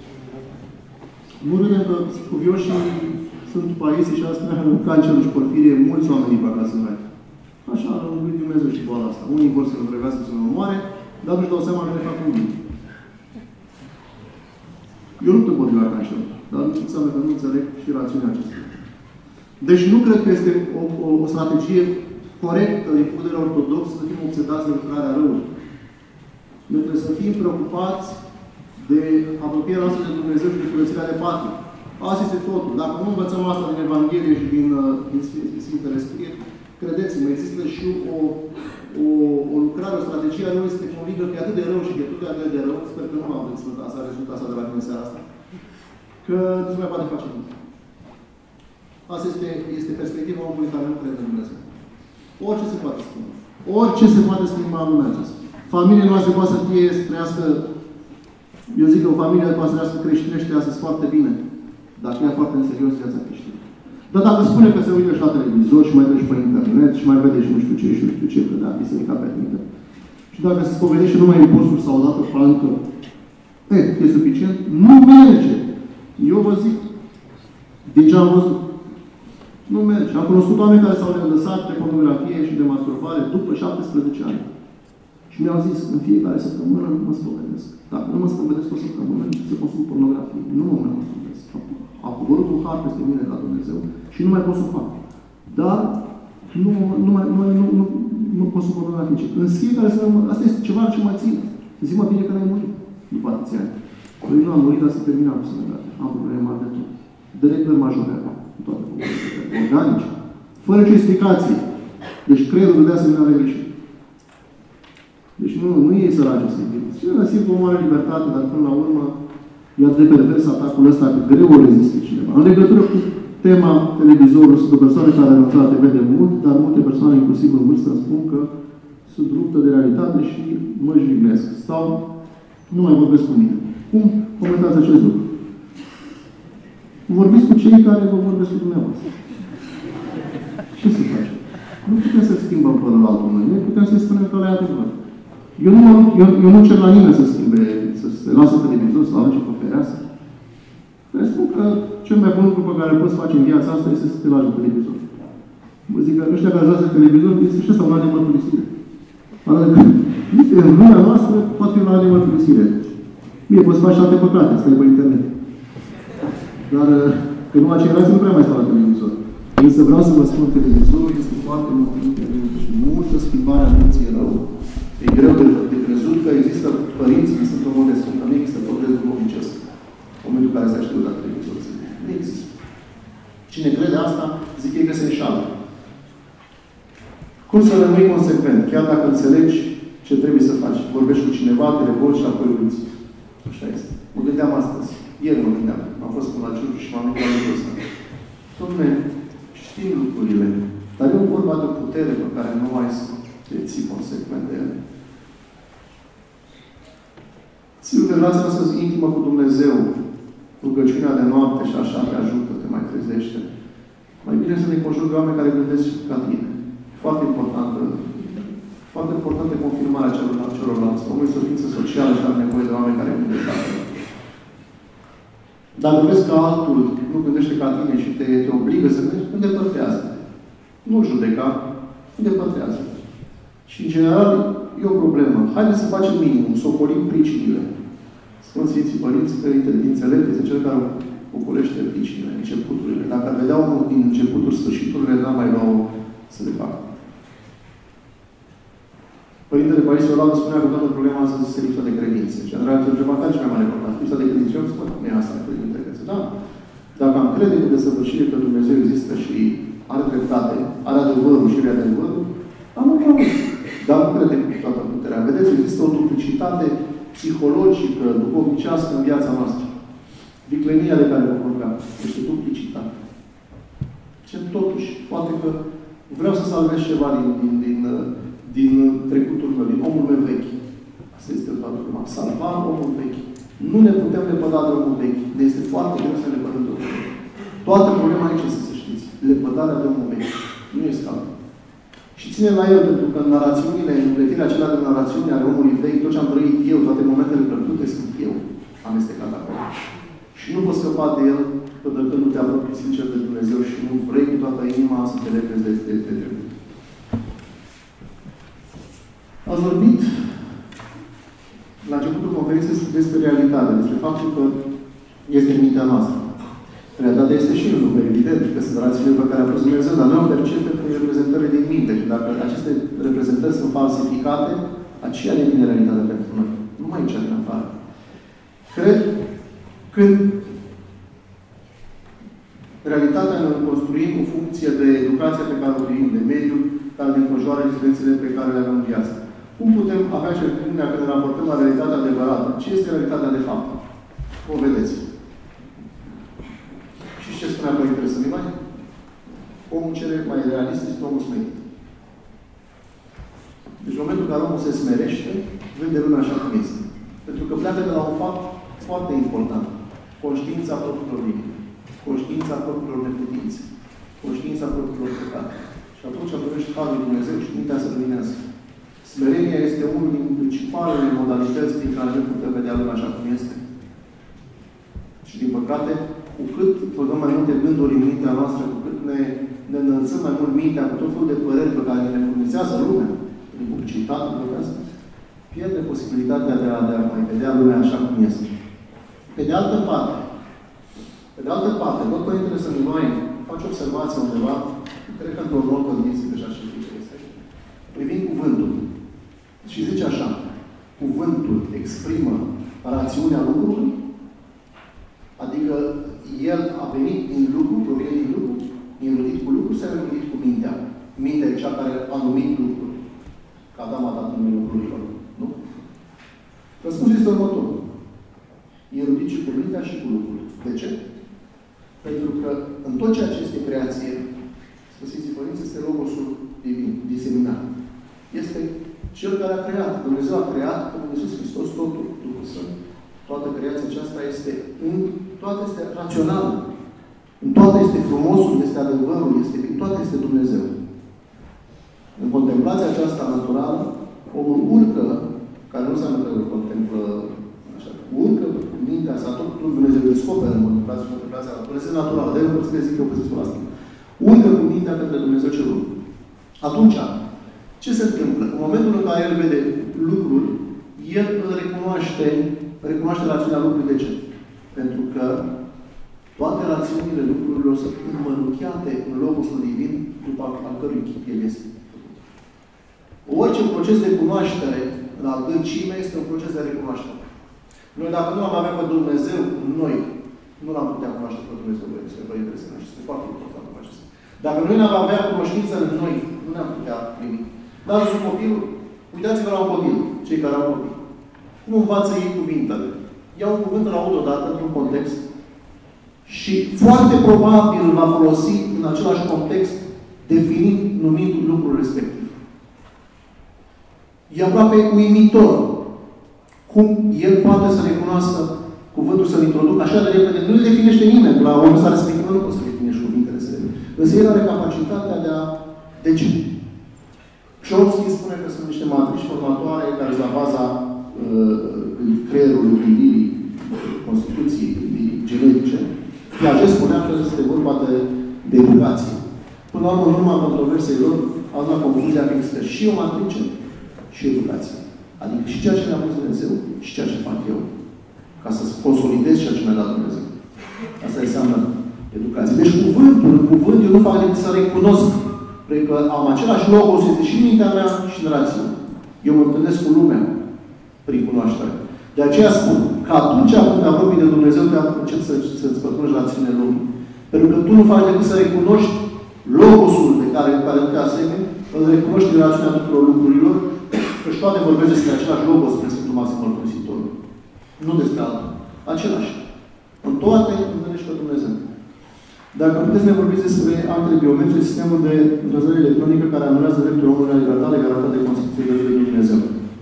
Nu râdem că cuvioșii sunt paisi și asta în cancerul și porfirie, mulți oameni pe acasă mai. Așa, lui Dumnezeu și boala asta. Unii vor să ne trebuiască să ne omoare, dar nu-și dau seama că ne fac un bine. Eu nu te pot la cancerul, dar nu înseamnă că nu înțeleg și rațiunea acestea. Deci nu cred că este o strategie corectă din punct de vedere ortodox să fim obsedați de lucrarea răului. Noi trebuie să fim preocupați de apropierea noastră de Dumnezeu și de curățirea de patrie. Asta este totul. Dacă nu învățăm asta din Evanghelie și din Sfintele Scrieri, credeți-mă, există și o lucrare, o strategie a rău este să te convingă că e atât de rău și că e atât de rău. Sper că nu am rezultat asta de la mine seara asta. Că nu se mai poate face nimic. Asta este perspectiva omului care nu crede în Dumnezeu. Orice se poate schimba. Orice se poate schimba în lumea aceasta. Familia noastră poate să fie, să trăiască, eu zic că o familie poate să trăiască creștinește astăzi foarte bine, dacă ia foarte în serios viața creștină. Dar dacă spune că se uită și la televizor și mai trece pe internet și mai vede și nu știu ce și nu știu ce, că da, biserica permite. Și dacă se spovedește numai imposturi sau o dată pe an, că e suficient, nu merge. Eu vă zic, din ce am văzut, nu merge. Am cunoscut oameni care s-au lăsat de pornografie și de masturbare după 17 ani. Și mi-au zis, în fiecare săptămână mă spovedesc. Dacă nu mă spovedesc o săptămână, să consum pornografie. Nu mă mai spovedesc. A coborât un har peste mine la Dumnezeu și nu mai pot să o fac. Dar nu pot să pornografie. În fiecare săptămână, asta este ceva ce mă ține. Zi-mă bine că n-ai murit după atâția ani. Păi nu am murit, dar se termina cu sănătate. Am probleme mari de tot. De reglări majore. Toate problemele organice. Fără nicio explicație. Deci creierul de asemenea are greșit. Deci nu e sărace să fie. Și simt o mare libertate, dar până la urmă e atât de pervers atacul ăsta că greu o reziste cineva. În legătură cu tema televizorului, sunt o persoană care a renunțat la TV de mult, dar multe persoane, inclusiv în vârstă, spun că sunt ruptă de realitate și mă jignesc. Sau nu mai vorbesc cu mine. Cum comentați acest lucru? Vorbiți cu cei care vă vorbesc cu dumneavoastră. Ce să facem? Nu putem să schimbăm părul altul noi. Noi putem să-i spunem că ăla e adevăr. Eu nu cer la nimeni să schimbe, să se lasă televizor, să arunce pe fereastră. Dar spun că cel mai bun lucru pe care îl poți face în viața asta este să te lași de televizor. Mă zic că ăștia care joacă televizor este și ăsta un an de mărturisire. Adică, în lumea noastră poate fi un an de mărturisire. Bine, poți face alte păcate, stai pe internet. Dar că numai generații nu prea mai stau la televizor. Însă vreau să vă spun, televizorul este foarte mult și multă schimbare a minții rău. E greu de crezut că există părinți care sunt în mod de spun că nu există progres duhovnicesc. În momentul în care se aștept la televizor. Nu există. Cine crede asta, zic ei că se înșală. Cum să rămâi consecvent? Chiar dacă înțelegi ce trebuie să faci. Vorbești cu cineva, te revolți și apoi uiți. Așa este. Mă gândeam astăzi. Ieri mă gândeam. Am fost până la Giurgiu și m-am gândit la lucrul ăsta. Dom'le, știm lucrurile, dar e o vorba de o putere pe care nu ai să te ții consecvent de ele. Sigur că relația noastră intimă cu Dumnezeu, rugăciunea de noapte și așa te ajută, te mai trezește. Mai bine să ne conjuri de oameni care gândesc ca tine. Foarte importantă confirmarea celorlalți. Omul este o ființă socială și are nevoie de oameni care gândesc ca tine. Dacă vezi că altul nu gândește ca tine și te obligă să gândești, îndepărtează. Nu judeca, îndepărtează. Și, în general, e o problemă. Haideți să facem minimum, să ocolim pricinile. Spun Sfinții Părinți că înțelept este cel care ocolește pricinile, începuturile. Dacă ar vedea unul din începuturi, sfârșiturile, n-am mai luat să le facă. Părintele Paisie Oladă spunea că toată problema astăzi este lipsa de credință. Și în reală ceva care cea mai mare problemă. Lipsa de credință. Eu spun, nu e asta, credință. Da. Dacă am crede cu desăvârșire că Dumnezeu există și are dreptate, are adevărul și are adevărul, am un problem. Dar nu credem cu toată puterea. Vedeți, există o duplicitate psihologică, duhovnicească în viața noastră. Viclenia de care vă vorbeam. Este duplicitate. Ce totuși, poate că vreau să salvez ceva din trecutul meu, din omul meu vechi. Asta este toată lumea. Salva omul vechi. Nu ne putem lepăda de omul vechi. Ne este foarte greu să ne lepădăm de omul vechi. Toată problema aici este, să știți, lepădarea de omul vechi. Nu este altă. Și ține la el, pentru că în narațiunile, în plătirea acelea de narațiune ale omului vechi, tot ce am trăit eu, toate momentele plăcute, sunt eu amestecat acolo. Și nu poți scăpa de el până când nu te apropii sincer de Dumnezeu și nu vrei cu toată inima să te lepezi de trecut. Ați vorbit la începutul conferinței despre realitate, despre faptul că este în mintea noastră. Realitatea este și în lume, evident, că sunt rațiunile pe care a pus Dumnezeu, dar noi o percepem prin reprezentările din minte. Și dacă aceste reprezentări sunt falsificate, aceea devine realitatea pentru noi. Nu mai încerc în afară. Cred că realitatea ne construim în funcție de educația pe care o primim, de mediul care ne înconjoară rezidențele pe care le avem în viață. Cum putem avea certitudinea când ne raportăm la realitatea adevărată? Ce este realitatea de fapt? O vedeți. Și ce spunea Părintele Sălimani? omul cele mai realist este omul smerit. Deci, în momentul în care omul se smerește, vede lumea așa cum este. Pentru că pleacă de la un fapt foarte important. Conștiința propriilor limite. Conștiința propriilor neputințe. Conștiința propriilor păcate. Și atunci primește Harul lui Dumnezeu și mintea să luminească. Smerenia este unul din principalele modalități prin care noi putem vedea lumea așa cum este. Și din păcate, cu cât băgăm mai multe gânduri în mintea noastră, cu cât ne înălțăm mai mult mintea cu tot felul de păreri pe care ne furnizează lumea, din publicitate, de asta, pierde posibilitatea de a mai vedea lumea așa cum este. Pe de altă parte, tot Părintele Săminoae face observație undeva, cred că într-o notă din deja și este, privind cuvântul. Și zice așa, cuvântul exprimă rațiunea lucrului, adică el a venit din lucru, provine din lucru, e înrudit cu lucru sau e înrudit cu mintea? Mintea e cea care a numit lucrul. Că Adam a dat numele lucrurilor. Nu? Răspunsul este următorul. E înrudit și cu mintea și cu lucrul. De ce? Pentru că în tot ceea ce este creație, Sfânții Părinți, este Logosul divin, diseminat. Este Cel care a creat. Dumnezeu a creat, în Iisus Hristos, totul. Duhul Sfânt. Toată creația aceasta este toată este rațională. În toate este frumosul, este adevărul, toate este Dumnezeu. În contemplația aceasta naturală, omul urcă, care nu înseamnă că îl contemplă așa, urcă mintea sa, tot Dumnezeu descoperă în contemplația naturală. De nu să zic eu că zic asta. Urcă cu mintea către Dumnezeu celul. Atunci, ce se întâmplă? În momentul în care el vede lucruri, el îl recunoaște rațiunea lucrului. De ce? Pentru că toate rațiunile lucrurilor sunt înmănuchiate în Logosul divin, după al cărui chip el este. Orice proces de cunoaștere la adâncime este un proces de recunoaștere. Noi, dacă nu am avea pe Dumnezeu în noi, nu l-am putea cunoaște pe Dumnezeu. Este foarte interesant și este foarte important cu acesta. Dacă noi n-am avea cunoștință în noi, nu ne-am putea primi. Dar sunt copilul, uitați-vă la un copil, cei care au copii. Cum învață ei cuvintele? Iau un cuvânt, îl aud odată, într-un context, și foarte probabil îl va folosi în același context, definind, numind lucrul respectiv. E aproape uimitor cum el poate să recunoască cuvântul, să-l introducă așa de repede. Nu îl definește nimeni. La omul ăsta respectiv nu poți să definești cuvintele. Însă el are capacitatea de a... Deci, Chomsky spune că sunt niște matrici formatoare care sunt la baza creierului, gândirii, constituției, gândirii genetice. Piaget spunea că este vorba de educație. Până la urmă, în urma controversei lor, au dat concluzia că există și o matrice și educație. Adică și ceea ce mi-a pus Dumnezeu și ceea ce fac eu. Ca să consolidez ceea ce mi-a dat Dumnezeu. Asta înseamnă educație. Deci cuvânt eu nu fac decât să recunosc. Pentru că am același logos, este și în mintea mea și în rațiune. Eu mă întâlnesc cu lumea prin cunoaștere. De aceea spun că atunci când te apropii de Dumnezeu, te începi să-ți pătrungi rațiunile lumii. Pentru că tu nu faci decât să recunoști logosul de care nu te asemeni, îl recunoști în rațiunea tuturor lucrurilor, că-și toate vorbesc despre același logos, despre Sfântul Maxim Mărturisitorul. Nu despre altul. Același. În toate întâlnești pe Dumnezeu. Dacă puteți ne vorbiți despre actele biometrice, sistemul de întrezărire electronică care anulează dreptul omului la libertate garantat de Constituția lui Dumnezeu.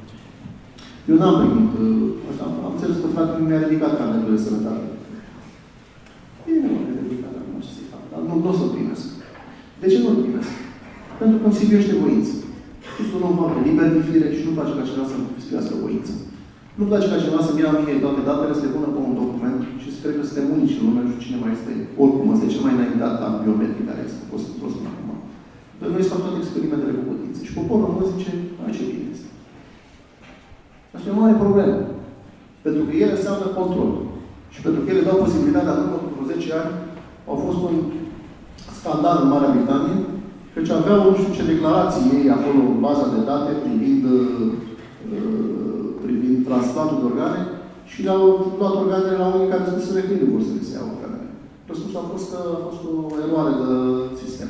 Eu n-am primit asta. Am înțeles că fratele mi-a ridicat carnetul de sănătate. Bine, nu mi-a ridicat acum ce să-i fac. Dar nu o să-l primesc. De ce nu-l primesc? Pentru că îmi siluiește voință. Este un om foarte liber de fire și nu face ca cineva să-mi siluiască voință. Nu place ca cineva să-mi ia mie toate datele, să le pună pe un document și să cred că suntem unici în lume, nu știu cine mai este. Oricum, ăsta e cel mai înaintat al biometric care este fost până acum. Dar noi stăm toate experimentele cu putință. Și poporul român zice, ce bine este. Asta e o mare problemă. Pentru că ele înseamnă control. Și pentru că ele dau posibilitatea, în urmă cu 10 ani, au fost un scandal în Marea Britanie, căci aveau nu știu ce declarații ei acolo în baza de date privind transplantul de organe și le-au luat organele la unii care spus că nu vor să le se iau organele. Răspunsul a fost că a fost o eroare de sistem.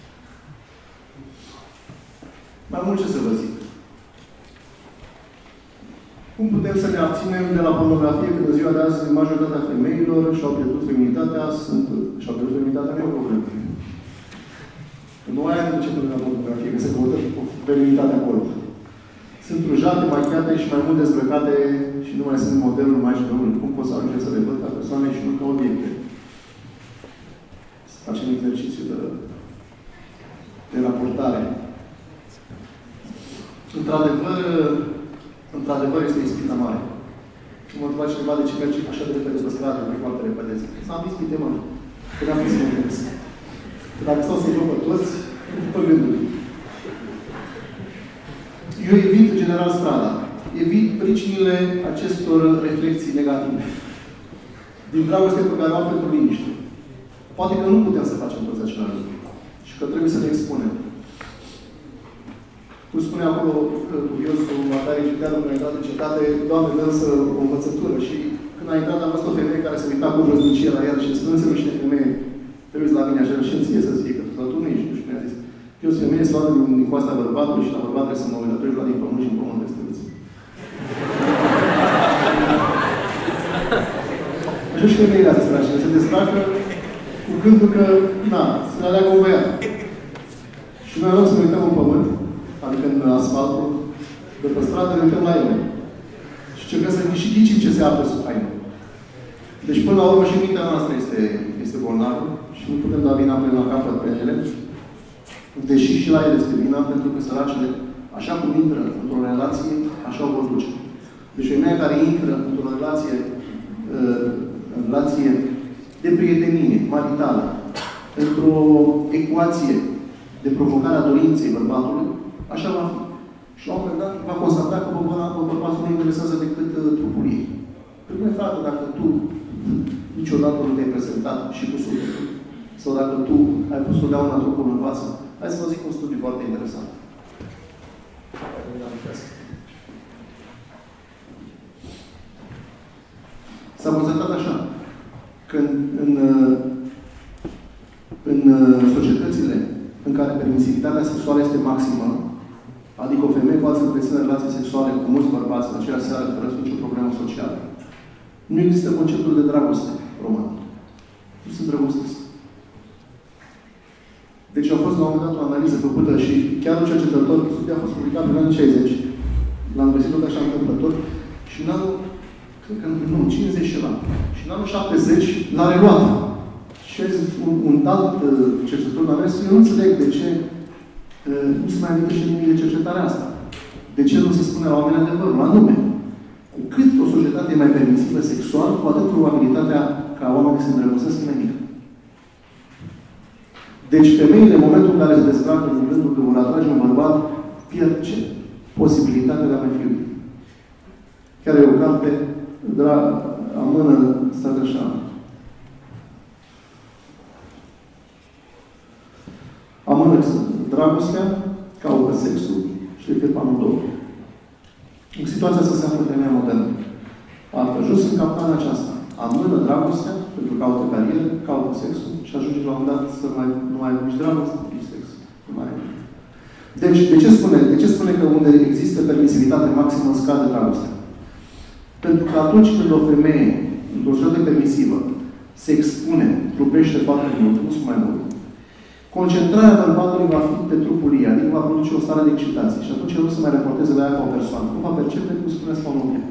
Mai mult ce să vă zic? Cum putem să ne abținem de la pornografie când în ziua de azi majoritatea femeilor și-au pierdut feminitatea, și-au pierdut feminitatea, nu e o problemă. Nu mai are de ce până la fotografie, că se căută cu feminitatea acolo. Sunt rujate, machiate și mai mult dezbrăcate și nu mai sunt modelul mai șmeul. Cum pot să ajunge să le văd ca persoane și nu ca obiecte? Să facem exercițiu de raportare. Într-adevăr este ispită mare. Când mă întreba cineva de ce merge așa de repede pe stradă, nu foarte repede. S-am ispite, mă. Că n-am zis să mă gândesc. Că dacă stau să-i joc pe toți, nu după gânduri. Eu evit, în general, strada. Evit pricinile acestor reflexii negative. Din dragoste pe care o am pentru liniște. Poate că nu putem să facem toți același lucru. Și că trebuie să le expunem. Cum spune acolo cuviosul Matare Giteanu, când a intrat în cetate, Doamne, dă-nsă o învățătură. Și când a intrat, am văzut o femeie care se uita cu josnicie la el și îmi spuneți-mă niște femeie, te uiți la mine așa și îmi ție să zic, că tu nu ești, nu știu, mi-a zis. Eu sunt femeie, se luată din coasta bărbatului și la bărbat trebuie să mă uit, atunci la din pământ și în pământ trebuie să te uiți. Așa și femeile astea săracine, se desbracă cu gândul că, na, să ne aleagă un băiat. Și noi rog să ne uităm în pământ, adică în asfaltul, de pe stradă, ne uităm la ele. Și încercăm să și ghicim ce se află sub haină. Deci, până la urmă, și mintea noastră este bolnavă și nu putem da vina pe la capăt pe ele, deși și la ele este vina, pentru că săracele, așa cum intră într-o relație, așa o vor duce. Deci, femeia care intră într-o relație de prietenie, maritală, într-o ecuație de provocare a dorinței bărbatului, așa va fi. Și la un moment dat va constata că bărbatul nu interesează decât trupul ei. Păi, frate, dacă tu niciodată nu te-ai prezentat și cu sufletul, sau dacă tu ai pus totdeauna trupul în față, hai să vă zic un studiu foarte interesant. S-a constatat așa, că în societățile în care permisivitatea sexuală este maximă, adică o femeie poate să întrețină relații sexuale cu mulți bărbați în aceeași seară fără nicio problemă socială, nu există conceptul de dragoste roman. Nu se îndrăgostesc. Deci a fost la un moment dat o analiză făcută și chiar un cercetător, studiul a fost publicat în anii 60, l-am găsit tot așa întâmplător, și în anul, cred că nu, 50 ceva. Și în anul 70 l-a reluat. Și un alt cercetător l-a mers, eu nu înțeleg de ce nu se mai amintește nimic de cercetarea asta. De ce nu se spune la oameni adevărul, anume? Cu cât o societate e mai permisivă sexual, cu atât probabilitatea ca oamenii să se îndrăgostesc mai mică. Deci femeile, în momentul în care se dezbracă cu gândul că vor atrage un bărbat, pierd ce? Posibilitatea de a mai fi iubit. Chiar e o carte, amână, stat așa. Amână dragostea, caută sexul și decât amândouă. În situația asta se află femeia modernă. Parcă jos în capcana aceasta. Amână dragostea, pentru că caută carieră, caută sexul și ajunge la un moment dat să nu mai ai nici dragoste, nici sex. Deci, de ce spune că unde există permisivitate maximă scade dragostea? Pentru că atunci când o femeie, într-o societate permisivă, se expune, trupește foarte mult, nu sunt mai mult, concentrarea bărbatului va fi pe trupul ei, adică va produce o stare de excitație. Și atunci el nu se mai reporteze la ea ca o persoană. Nu va percepe, cum spuneți, ca un obiect.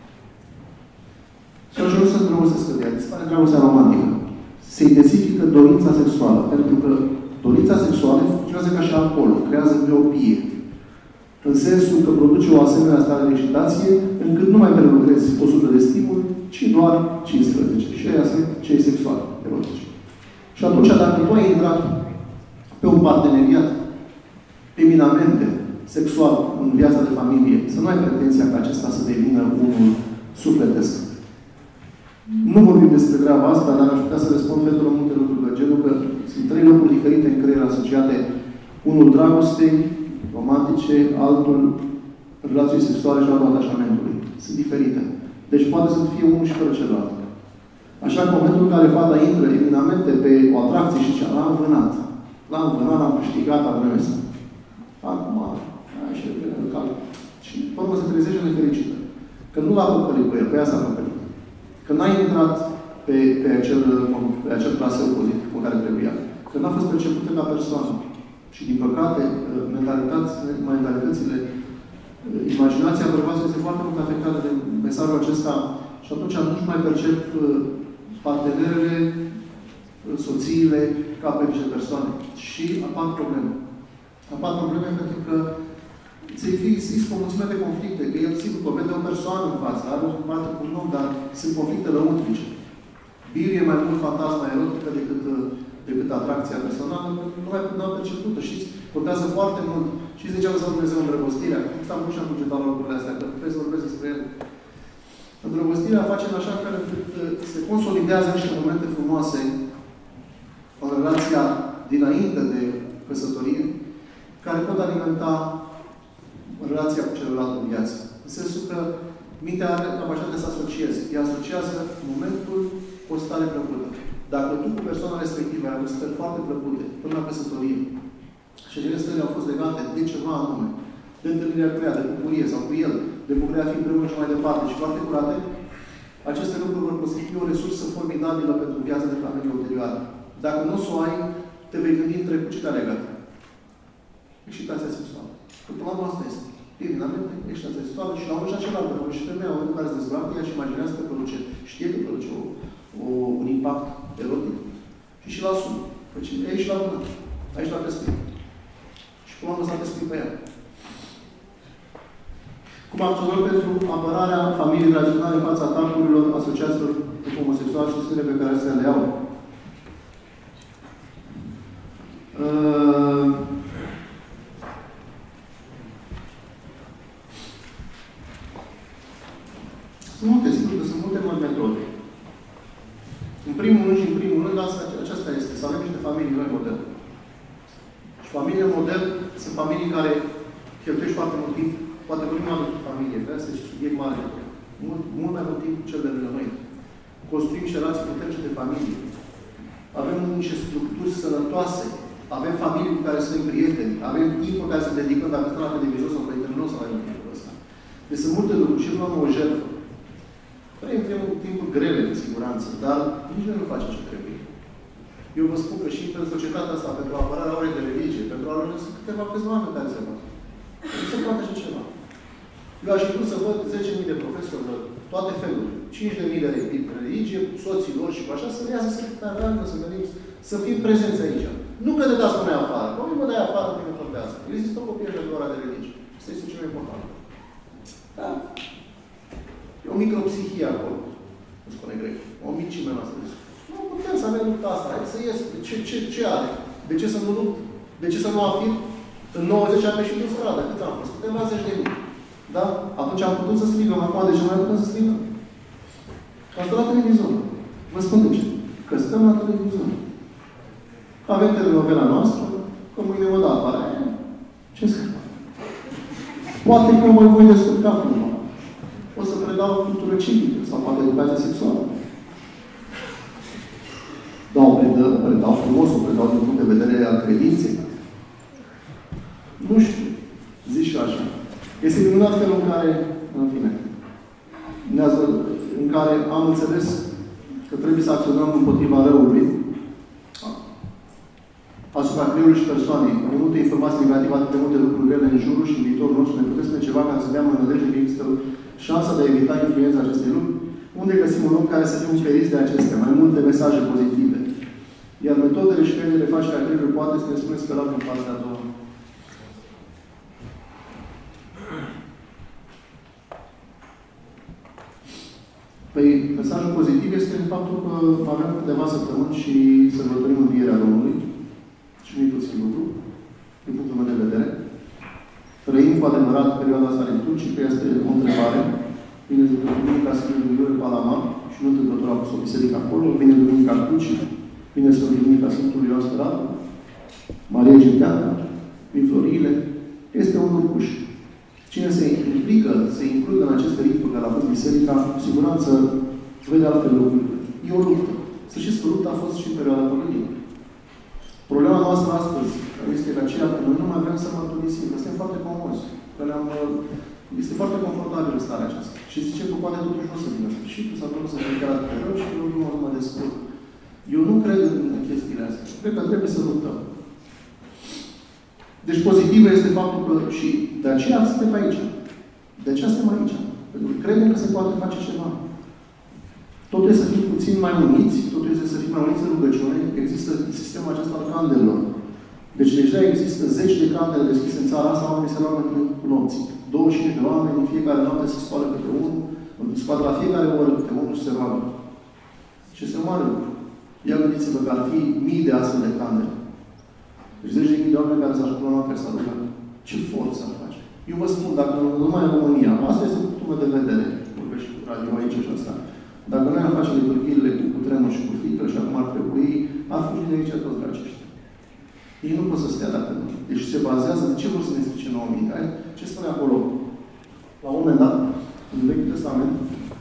Și atunci nu se îndrăgostească de ea. Dispare dragostea romantică. Se intensifică dorința sexuală. Pentru că dorința sexuală funcționează ca și alcoolul. Creează miopie. În sensul că produce o asemenea stare de excitație, încât nu mai prelucrezi 100 de stimuli, ci doar 15. Și aia sunt cei sexuali, erotici. Și atunci, dacă tu ai intrat pe un parteneriat eminamente sexual în viața de familie, să nu ai pretenția ca acesta să devină unul sufletesc. Nu vorbim despre treaba asta, dar aș putea să răspund pentru multe lucruri de genul că sunt 3 locuri diferite în creier asociate. Unul dragostei romantice, altul relații sexuale și altul atașamentului. Sunt diferite. Deci poate să fie unul și fără celălalt. Așa că în momentul în care fata intră eminamente pe o atracție și zicea, l-am vânat. L-am vânat, l-am câștigat, am rămas. Acum, așa, și pe urmă se trezește nefericită. Că nu l-a păcălit cu el, pe ea s-a păcălit. Că n-a intrat pe acel traseu pozitiv cu care trebuia. Că n-a fost percepută ca persoană. Și, din păcate, mentalitățile, imaginația bărbaților este foarte mult afectată de mesajul acesta și atunci nu mai percep partenerele, soțiile, ca pe niște persoane. Și apar probleme. Apar probleme pentru că există o mulțime de conflicte, că el, sigur, că vede o persoană în față, are un bate cu un om, dar sunt conflicte lăuntrice. Bill e mai mult fantasma erotică decât atracția personală, nu am percepută. Știți, contează foarte mult. Știți de ce a lăsat Dumnezeu îndrăgostirea? Stam nu și-am bugetat la lucrurile astea, că trebuie să vorbesc despre ele. Îndrăgostirea face în așa fel încât se consolidează niște momente frumoase în relația dinainte de căsătorie, care pot alimenta relația cu celălalt în viață. În sensul că mintea are capacitatea să asocieze. Ea asociază momentul cu o stare plăcută. Dacă tu cu persoana respectivă ai avut stări foarte plăcute până la căsătorie și acele stări au fost legate de ceva anume, de întâlnirea cu ea, de bucurie sau cu el, de bucuria fi împreună și mai departe și foarte curate, aceste lucruri vor constitui o resursă formidabilă pentru viața de familie ulterioară. Dacă nu o ai, te vei gândi în trecut ce te-a legat. Excitația sexuală. Că până la urmă asta este. Evident, excitația sexuală și la unul și acela, pentru că și femeia, în momentul în care se dezbracă, ea și imaginează că produce, știe că produce un impact erotic și la sună. Deci e aici la mână. Aici la pescuit. Și până la urmă s-a pescuit pe ea. Cum acționăm pentru apărarea familiei tradiționale în fața atacurilor asociațiilor homosexuale și susținere pe care se le iau? Sunt multe, sigur că sunt multe metode. În primul rând, aceasta este, să avem niște familii noi model. Și familiile model sunt familii care cheltuiești foarte mult timp, poate vorbim mai mult familie, că asta este subiect mare. Mult mai mult timp cel de lângă noi. Construim niște relații puternice de familie. Avem niște structuri sănătoase. Avem familii cu care suntem prieteni. Avem timp pe care să dedicăm, dacă stăm la televizor sau pe internet, sau la timpul ăsta. Deci sunt multe lucruri și nu am o jertfă. Trăim timpuri grele, de siguranță, dar nici noi nu facem ce trebuie. Eu vă spun că și pentru societatea asta, pentru apărarea orei de religie, pentru a lor, sunt câțiva oameni care se fac. Nu se poate așa ceva. Eu aș fi să văd 10.000 de profesori de toate felurile, 5.000 de religie, soții lor și cu așa, să ne iasă secretariat, să venim, să fim prezenți aici. Nu că de dați pe noi afară. Că mă dai afară, nu mă contează. Există o copie de ora de religie. Asta este cel mai important. Da? E o micropsihie acolo. Nu spune grec. O micime noastră. Nu putem să avem lupta asta. Hai să ies. Ce are? De ce să nu lupt? De ce să nu afirm? În 90 am ieșit în stradă. Cât am fost? Câteva zeci de mii. Da? Atunci am putut să strigăm. Acum de ce mai putem să strigăm? Că stăm la televizor. Vă spun de ce. Că stăm la televizor. Avem telenovela noastră, că mâine mă da afară. Ce să fac? Poate că mă voi descurca acum. O să predau cultură civică sau poate educație sexuală. Predau frumos, o predau din punct de vedere al credinței. Nu știu. Zici și așa. Este minunat felul în care, în fine, în care am înțeles că trebuie să acționăm împotriva răului, asupra creierului și persoanei, cu multe informații negative, atât de multe lucruri rele în jurul și în viitorul nostru, ne puteți spune ceva care să dea în nădejde că există șansa de a evita influența acestei lucruri? Unde găsim un om care să fie feriți de acestea? Mai multe mesaje pozitive. Iar metodele și căile de refacere a creierului poate să ne spuneți că în partea a doua. Păi, mesajul pozitiv este faptul că avem câteva săptămâni și sărbătorim învierea Domnului. Și nu-i puțin lucru, din punctul meu de vedere. Trăim cu adevărat perioada asta liturgică, este o întrebare. Vine Duminica Sfântului Iurie Palama și nu întâmplător a pus o biserică acolo, vine Duminica Crucii, vine Duminica Sfântului Ioan Spăratul, Maria Egipteană, vin florile. Este un lucruș. Cine se implică, se include în aceste rituri care a fost biserica, cu siguranță vede altfel lucrurile. E o luptă. Să știți că lupta a fost și în perioada Pălăriei. Problema noastră astăzi este că aceea că noi nu mai vrem să mărturisim. Suntem foarte comozi. Este foarte confortabil în starea aceasta. Și zicem că poate totuși nu o să vină sfârșitul, sau nu o să vină chiar atât de rău și eu nu mă descurc. Eu nu cred în chestiile astea. Cred că trebuie să luptăm. Deci pozitivă este faptul că și de aceea suntem aici. De aceea suntem aici. Pentru că credem că se poate face ceva. Totul este să fim puțin mai uniți, totul este să fim mai uniți în rugăciune. Există sistemul acesta al candelelor. Deci deja există zeci de candele deschise în țara asta, oamenii se roagă cu nopții. 25 de oameni, în fiecare noapte se scoală câte unul, se scoală la fiecare oră câte unul și se roagă. Ce este mare lucru. Ia gândiți-vă că ar fi mii de astfel de candele. Deci zeci de mii de oameni care s-ar pune la noapte s-ar ruga. Ce forță ar face? Eu vă spun, dacă numai în România, asta este punctul meu de vedere, vorbesc și cu radio aici și asta. Dacă noi am face liturghiile cu tremur și cu frică și acum ar trebui, ar fugi de aici toți dracești. Ei nu pot să stea dacă nu. Deci se bazează de ce vor să ne strice nouă minte. Ce spune acolo? La un moment dat, în Vechiul Testament,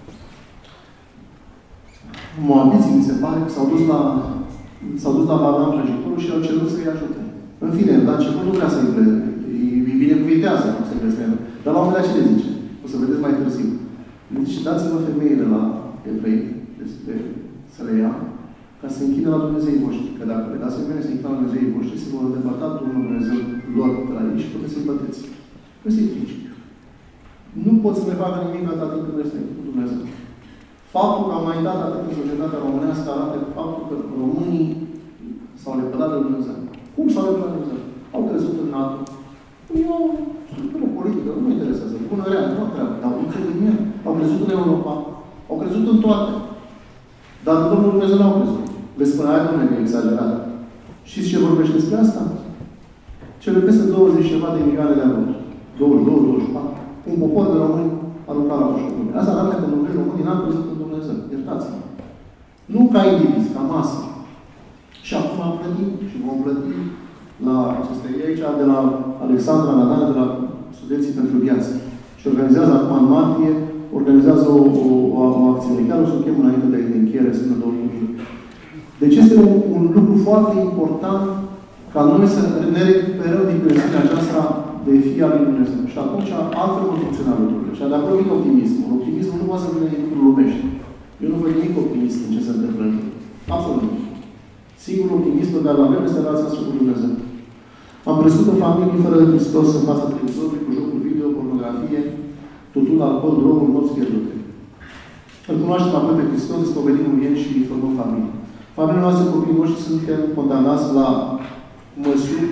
moabiții, mi se pare, că s-au dus la Balaam prăjitorul și au cerut să-i ajute. În fine, la început nu vrea să-i îi binecuvântează, cum se găsește. Dar la un moment dat ce le zice? O să vedeți mai târziu. Le zice, dați-vă femeile la evrei, să le ia, ca să se închide la Dumnezeii voștri. Că dacă le dați femeile să se închide la Dumnezeii voștri, se vor îndepărta Domnul Dumnezeu lor de la ei și puteți să-i băteți. Ăsta-i principiu. Nu pot să le facă nimic atât timp cât este cu Dumnezeu. Faptul că am mai dat atât în societatea românească arată faptul că românii s-au lepădat de Dumnezeu. Cum s-au lepădat de Dumnezeu? Au crezut în NATO. E o structură politică, nu mă interesează. Bună rea, nu treabă. Dar nu cred în el. Au crezut în Europa. Au crezut în toate. Dar Domnul Dumnezeu n-au crezut. Le spune, hai, Domnule, că e exagerat. Știți ce vorbește despre asta? Cele peste 20 ceva de milioane de ani. 24. Un popor de români aruncat la poștă. Asta arată că noi românii n-am crezut în Dumnezeu. Iertați-mă. Nu ca indivizi, ca masă. Și acum am plătit și vom plăti la aceste aici, de la Alexandra Nadane, de la Studenții pentru Viață. Și organizează acum în martie, organizează o acțiune. Chiar o să o chem înainte de încheiere, să ne. Deci este un lucru foarte important ca noi să ne recuperăm din presiunea aceasta de fie al lui Dumnezeu. Și atunci altfel nu funcționează lucrurile. Și de acolo vine optimismul. Optimismul nu poate să vină din lucruri lumești. Eu nu văd nimic optimist în ce se întâmplă în jur. Absolut nimic. Singurul optimist pe care îl avem este relația noastră cu Dumnezeu. Am crescut în familie fără de Hristos în fața televizorului, cu jocuri video, pornografie, tutun, alcool, droguri, nopți pierdute. Îl cunoaștem apoi pe Hristos, spovedim în vien și formăm familie. Familiile noastre, copiii noștri, suntem condamnați la măsuri.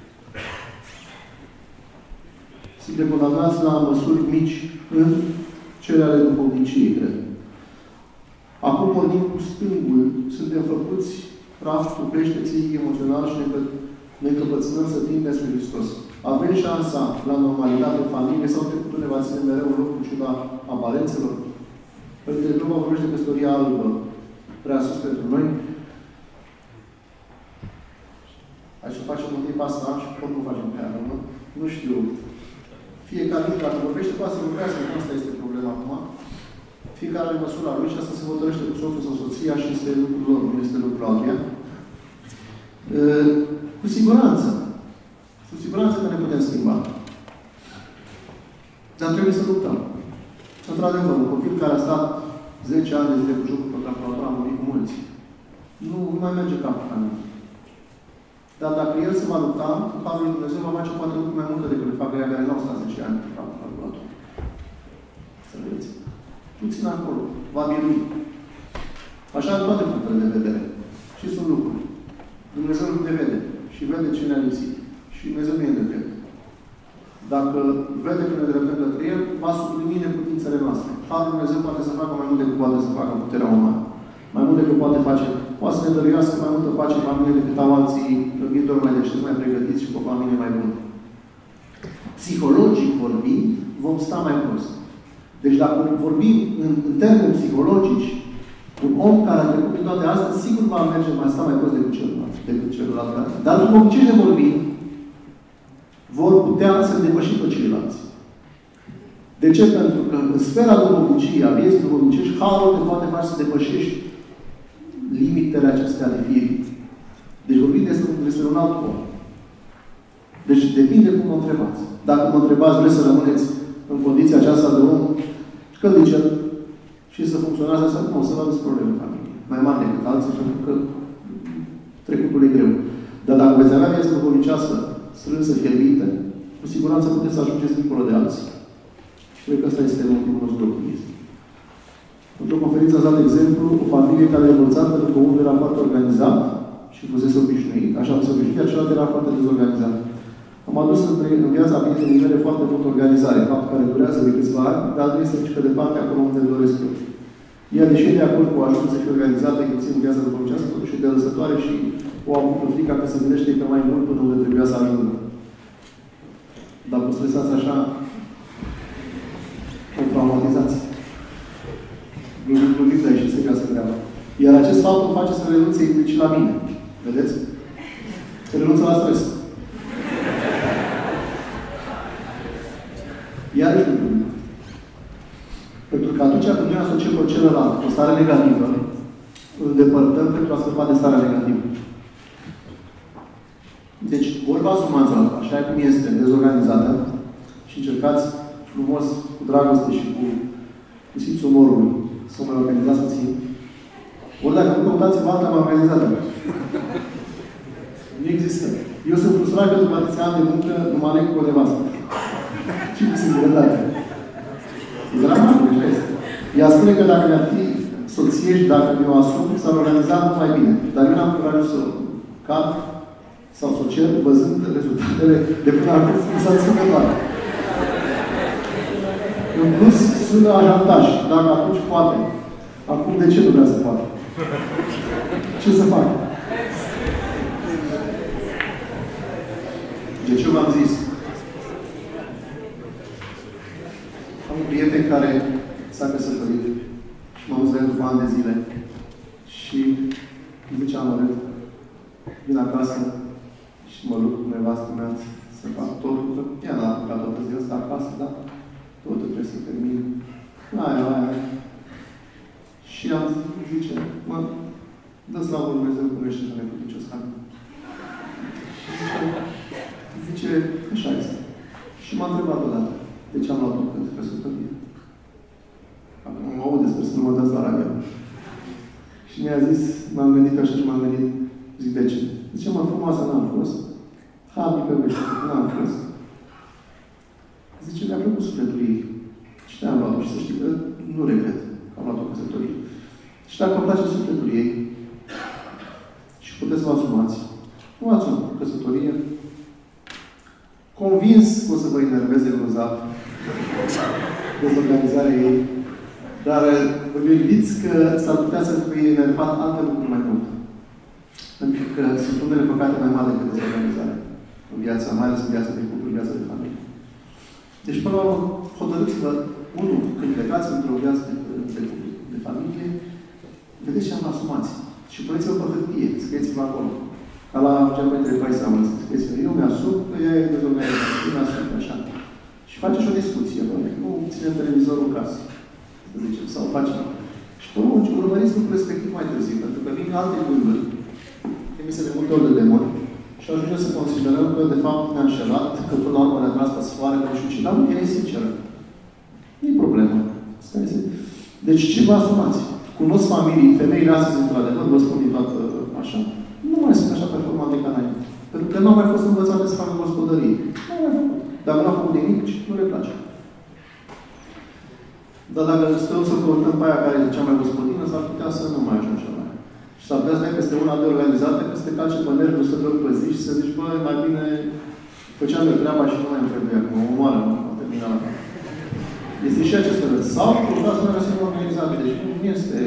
Suntem condamnați la măsuri mici în cele ale duhovniciei, cred. Acum pornim cu stângul. Suntem făcuți praf cu peșteții emoțional și ne încăpățânăm să tindem spre Hristos. Avem șansa la normalitate în familie sau trecutul ne va ține mereu în loc cu ciuda aparențelor? Părintele Glova vorbește de căsătoria albă prea sus pentru noi. Hai să facem un timp asta și pot nu facem pe aia, nu? Nu știu. Fiecare lucru, dacă vorbește cu asta, lucrează, că asta este problema acum. Fiecare are măsura lui și asta se hotărăște cu soțul sau soția și este lucrul lor, nu este lucrul altuia. Cu siguranță. Cu siguranță că ne putem schimba. Dar trebuie să luptăm. Într-adevăr, un copil care a stat 10 ani de zile cu jocul pe calculator, a murit mulți. Nu mai merge capul ca mine. Dar dacă el se va lupta, cu Harul lui Dumnezeu va face poate lucruri mai multe decât le fac aia care n-au stat 10 ani pe calculator. Să vedeți. Puțin acolo. Va birui. Așa în toate punctele de vedere. Și sunt lucruri. Dumnezeu ne vede. Și vede ce ne-a lipsit. Și Dumnezeu nu e de drept. Dacă vede că ne dreptăm către El, va suplini neputințele noastre. Harul Dumnezeu poate să facă mai mult decât poate să facă puterea umană. Mai mult decât poate face. Poate să ne dăruiască mai multă pace în familie decât au alții gânditori mai deștepți, mai pregătiți și cu o familie mai bună. Psihologic vorbind, vom sta mai prost. Deci dacă vorbim în termeni psihologici, un om care a trecut prin toate astea, sigur va merge mai sta mai prost decât celălalt. Dar după ce ne vorbim, vor putea să depăși pe ceilalți. De ce? Pentru că în sfera duhovniciei, a vieții duhovnicești, Harul te poate face să depășești limitele acestea de fire. Deci vorbim despre un alt om. Deci depinde cum mă întrebați. Dacă mă întrebați, vreți să rămâneți în condiția aceasta de om căldice și să funcționează asta, nu, o să aveți probleme în familie. Mai mari decât alții, pentru că trecutul e greu. Dar dacă veți avea viața duhovnicească strânsă, fierbinte, cu siguranță puteți să ajungeți dincolo de alții. Și cred că ăsta este motivul nostru de optimism. Într-o conferință ați dat exemplu o familie care a renunțat pentru că unul era foarte organizat și fusese obișnuit, așa se obișnuit, iar celălalt era foarte dezorganizat. Am adus în viața prietenii mele foarte mult organizare, fapt care durează de câțiva ani, dar nu este nici pe departe acolo unde îmi doresc eu. Ea, deși e de acord cu ajuns să fie organizată, inclusiv în viața după aceasta, totuși e de lăsătoare și o am avut frica că se gândește că mai mult până unde trebuia să ajungă. Dar vă stresați așa, o traumatizați. Glumit de aici și serios să treaba. Iar acest fapt îmi face să renunțe implicit la mine. Vedeți? Să renunță la stres. Iarăși lucru. Pentru că atunci când noi asociem pe celălalt o stare negativă, îl depărtăm pentru a scăpa de starea negativă. Deci, ori vă asumați așa cum este, dezorganizată, și încercați frumos, cu dragoste și cu simțul umorului, să mă organizați puțin. Ori dacă nu căutați-vă alta mai organizată. Nu există. Eu sunt frustrat că după atâția ani de muncă nu mă aleg cu o nevastă. Și cu singurătate. E dramatic, așa este. Ea spune că dacă mi-ar fi soție și dacă mi-o asum, s-ar organiza mult mai bine. Dar eu n-am curajul să cad sau să o cer, văzând rezultatele de până acum, s-a ținut. În plus, sună ajantaj. Dacă atunci poate. Acum de ce nu vrea să facă? Ce să fac? De ce v-am zis? Am un prieten care s-a căsătorit și m-am văzut după ani de zile și îmi zicea amărât, vin acasă și mă lupt cu nevastă mea să fac totul, că ea n-a apucat toată ziua asta acasă, da? Totul trebuie să termin. Aia. Și am zice, mă, dă slavă lui Dumnezeu că nu ești așa neputincios ca mine. Și zice, așa este. Și m-a întrebat odată, de ce am luat-o pentru căsătorie? Acum mă aude, sper să nu mă dați la radio. Și mi-a zis, m-am gândit așa și m-am gândit, zic, de ce? Zice, mă, frumoasă n-am fost, harnică n-am fost. Zice, mi-a plăcut sufletul ei. Și te-am luat-o și să știi că nu regret că am luat-o căsătorie. Și dacă îmi place sufletul ei și puteți să vă asumați, luați-o căsătorie, convins că o să vă enerveze grozav dezorganizarea ei, dar vă gândiți că s-ar putea să fie enervat alte lucruri mai mult. Pentru că sunt unele păcate mai mari decât dezorganizarea în viața, mai ales în viața de cuplu, în viața de familie. Deci, până la urmă, hotărâți-vă, unul, când plecați într-o viață de familie, vedeți ce am asumați. Și puneți-vă pe hârtie, scrieți-vă acolo. Ca la geometrie Paisam, scrieți-vă, eu mi-asum că ea e dezorganizată, eu mi-asum că așa. Și faceți o discuție, nu ținem televizorul în casă, să zicem, sau facem. Și pe urmă, urmăriți lucrul respectiv mai târziu, pentru că vin alte gânduri, trimise de multe ori de demoni, și ajungem să considerăm că, de fapt, ne-a înșelat, că până la urmă ne-a tras pe sfoare, că nu știu ce, dar nu, ea e sinceră. Nu e problemă. Deci, ce vă asumați? Cunosc familii, femeile astăzi, într-adevăr, vă spun din toată așa, nu mai sunt așa performante ca înainte. Pentru că nu au mai fost învățate să facă gospodărie. Nu au mai făcut. Dacă nu au făcut nimic, nu le place. Dar dacă stăm să căutăm pe aia care e cea mai gospodină, s-ar putea să nu mai ajungem la ea. Și s-ar putea să ne peste una de organizată, că să te calce pe nervi 100 de ori pe zi și să zici, băi, mai bine făceam eu treaba și nu mai îmi trebuie acum. O omoară, nu am terminat la cap. Este și acest rând. Sau căutați mai răsime organizate. Deci nu este...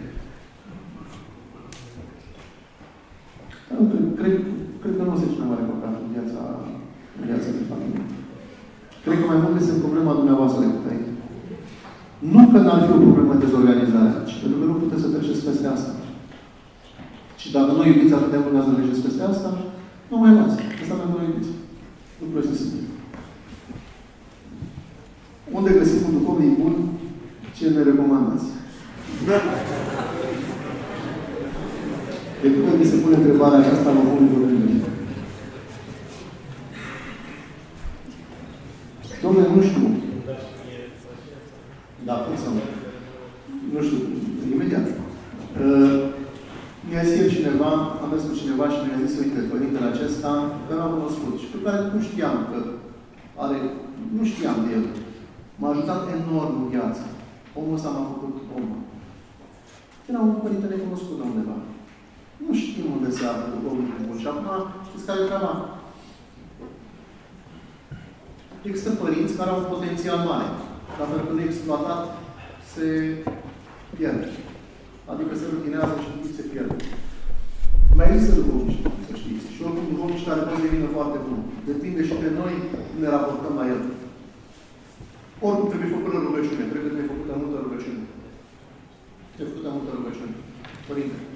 Cred că nu este cel mai mare păcat în viața de familie. Cred că mai mult este problema dumneavoastră decât aici. Nu că n-ar fi o problemă de dezorganizare, ci pentru că nu puteți să treceți peste asta. Și dacă nu iubiți atât de mult să treceți peste asta, nu mai luați. Asta mai mult iubiți. Lucrul este simplu. Unde găsim un duhovnic bun, ce ne recomandați? De când mi se pune întrebarea aceasta, mă pun în gândire. Dom'le, nu știu. Da, cum să nu? Nu știu. Imediat. Mi-a mi-a zis el cineva, am mers cu cineva și mi-a zis, uite, părintele acesta, că l-am cunoscut și pe care nu știam că are, nu știam de el. M-a ajutat enorm în viață. Omul ăsta m-a făcut om. Era un părinte necunoscut de undeva. Nu știm unde se află duhovnicul bun. Și acum, știți care e treaba? Există părinți care au un potențial mare. Dar pentru că nu e exploatat, se pierde. Adică se rutinează și se pierde. Mai există duhovnici, să știți. Și oricum duhovnici care pot devină foarte bun. Depinde și de noi cum ne raportăm la el. Oricum trebuie făcută rugăciune. Trebuie făcută multă rugăciune. Trebuie făcută multă rugăciune. Părinte.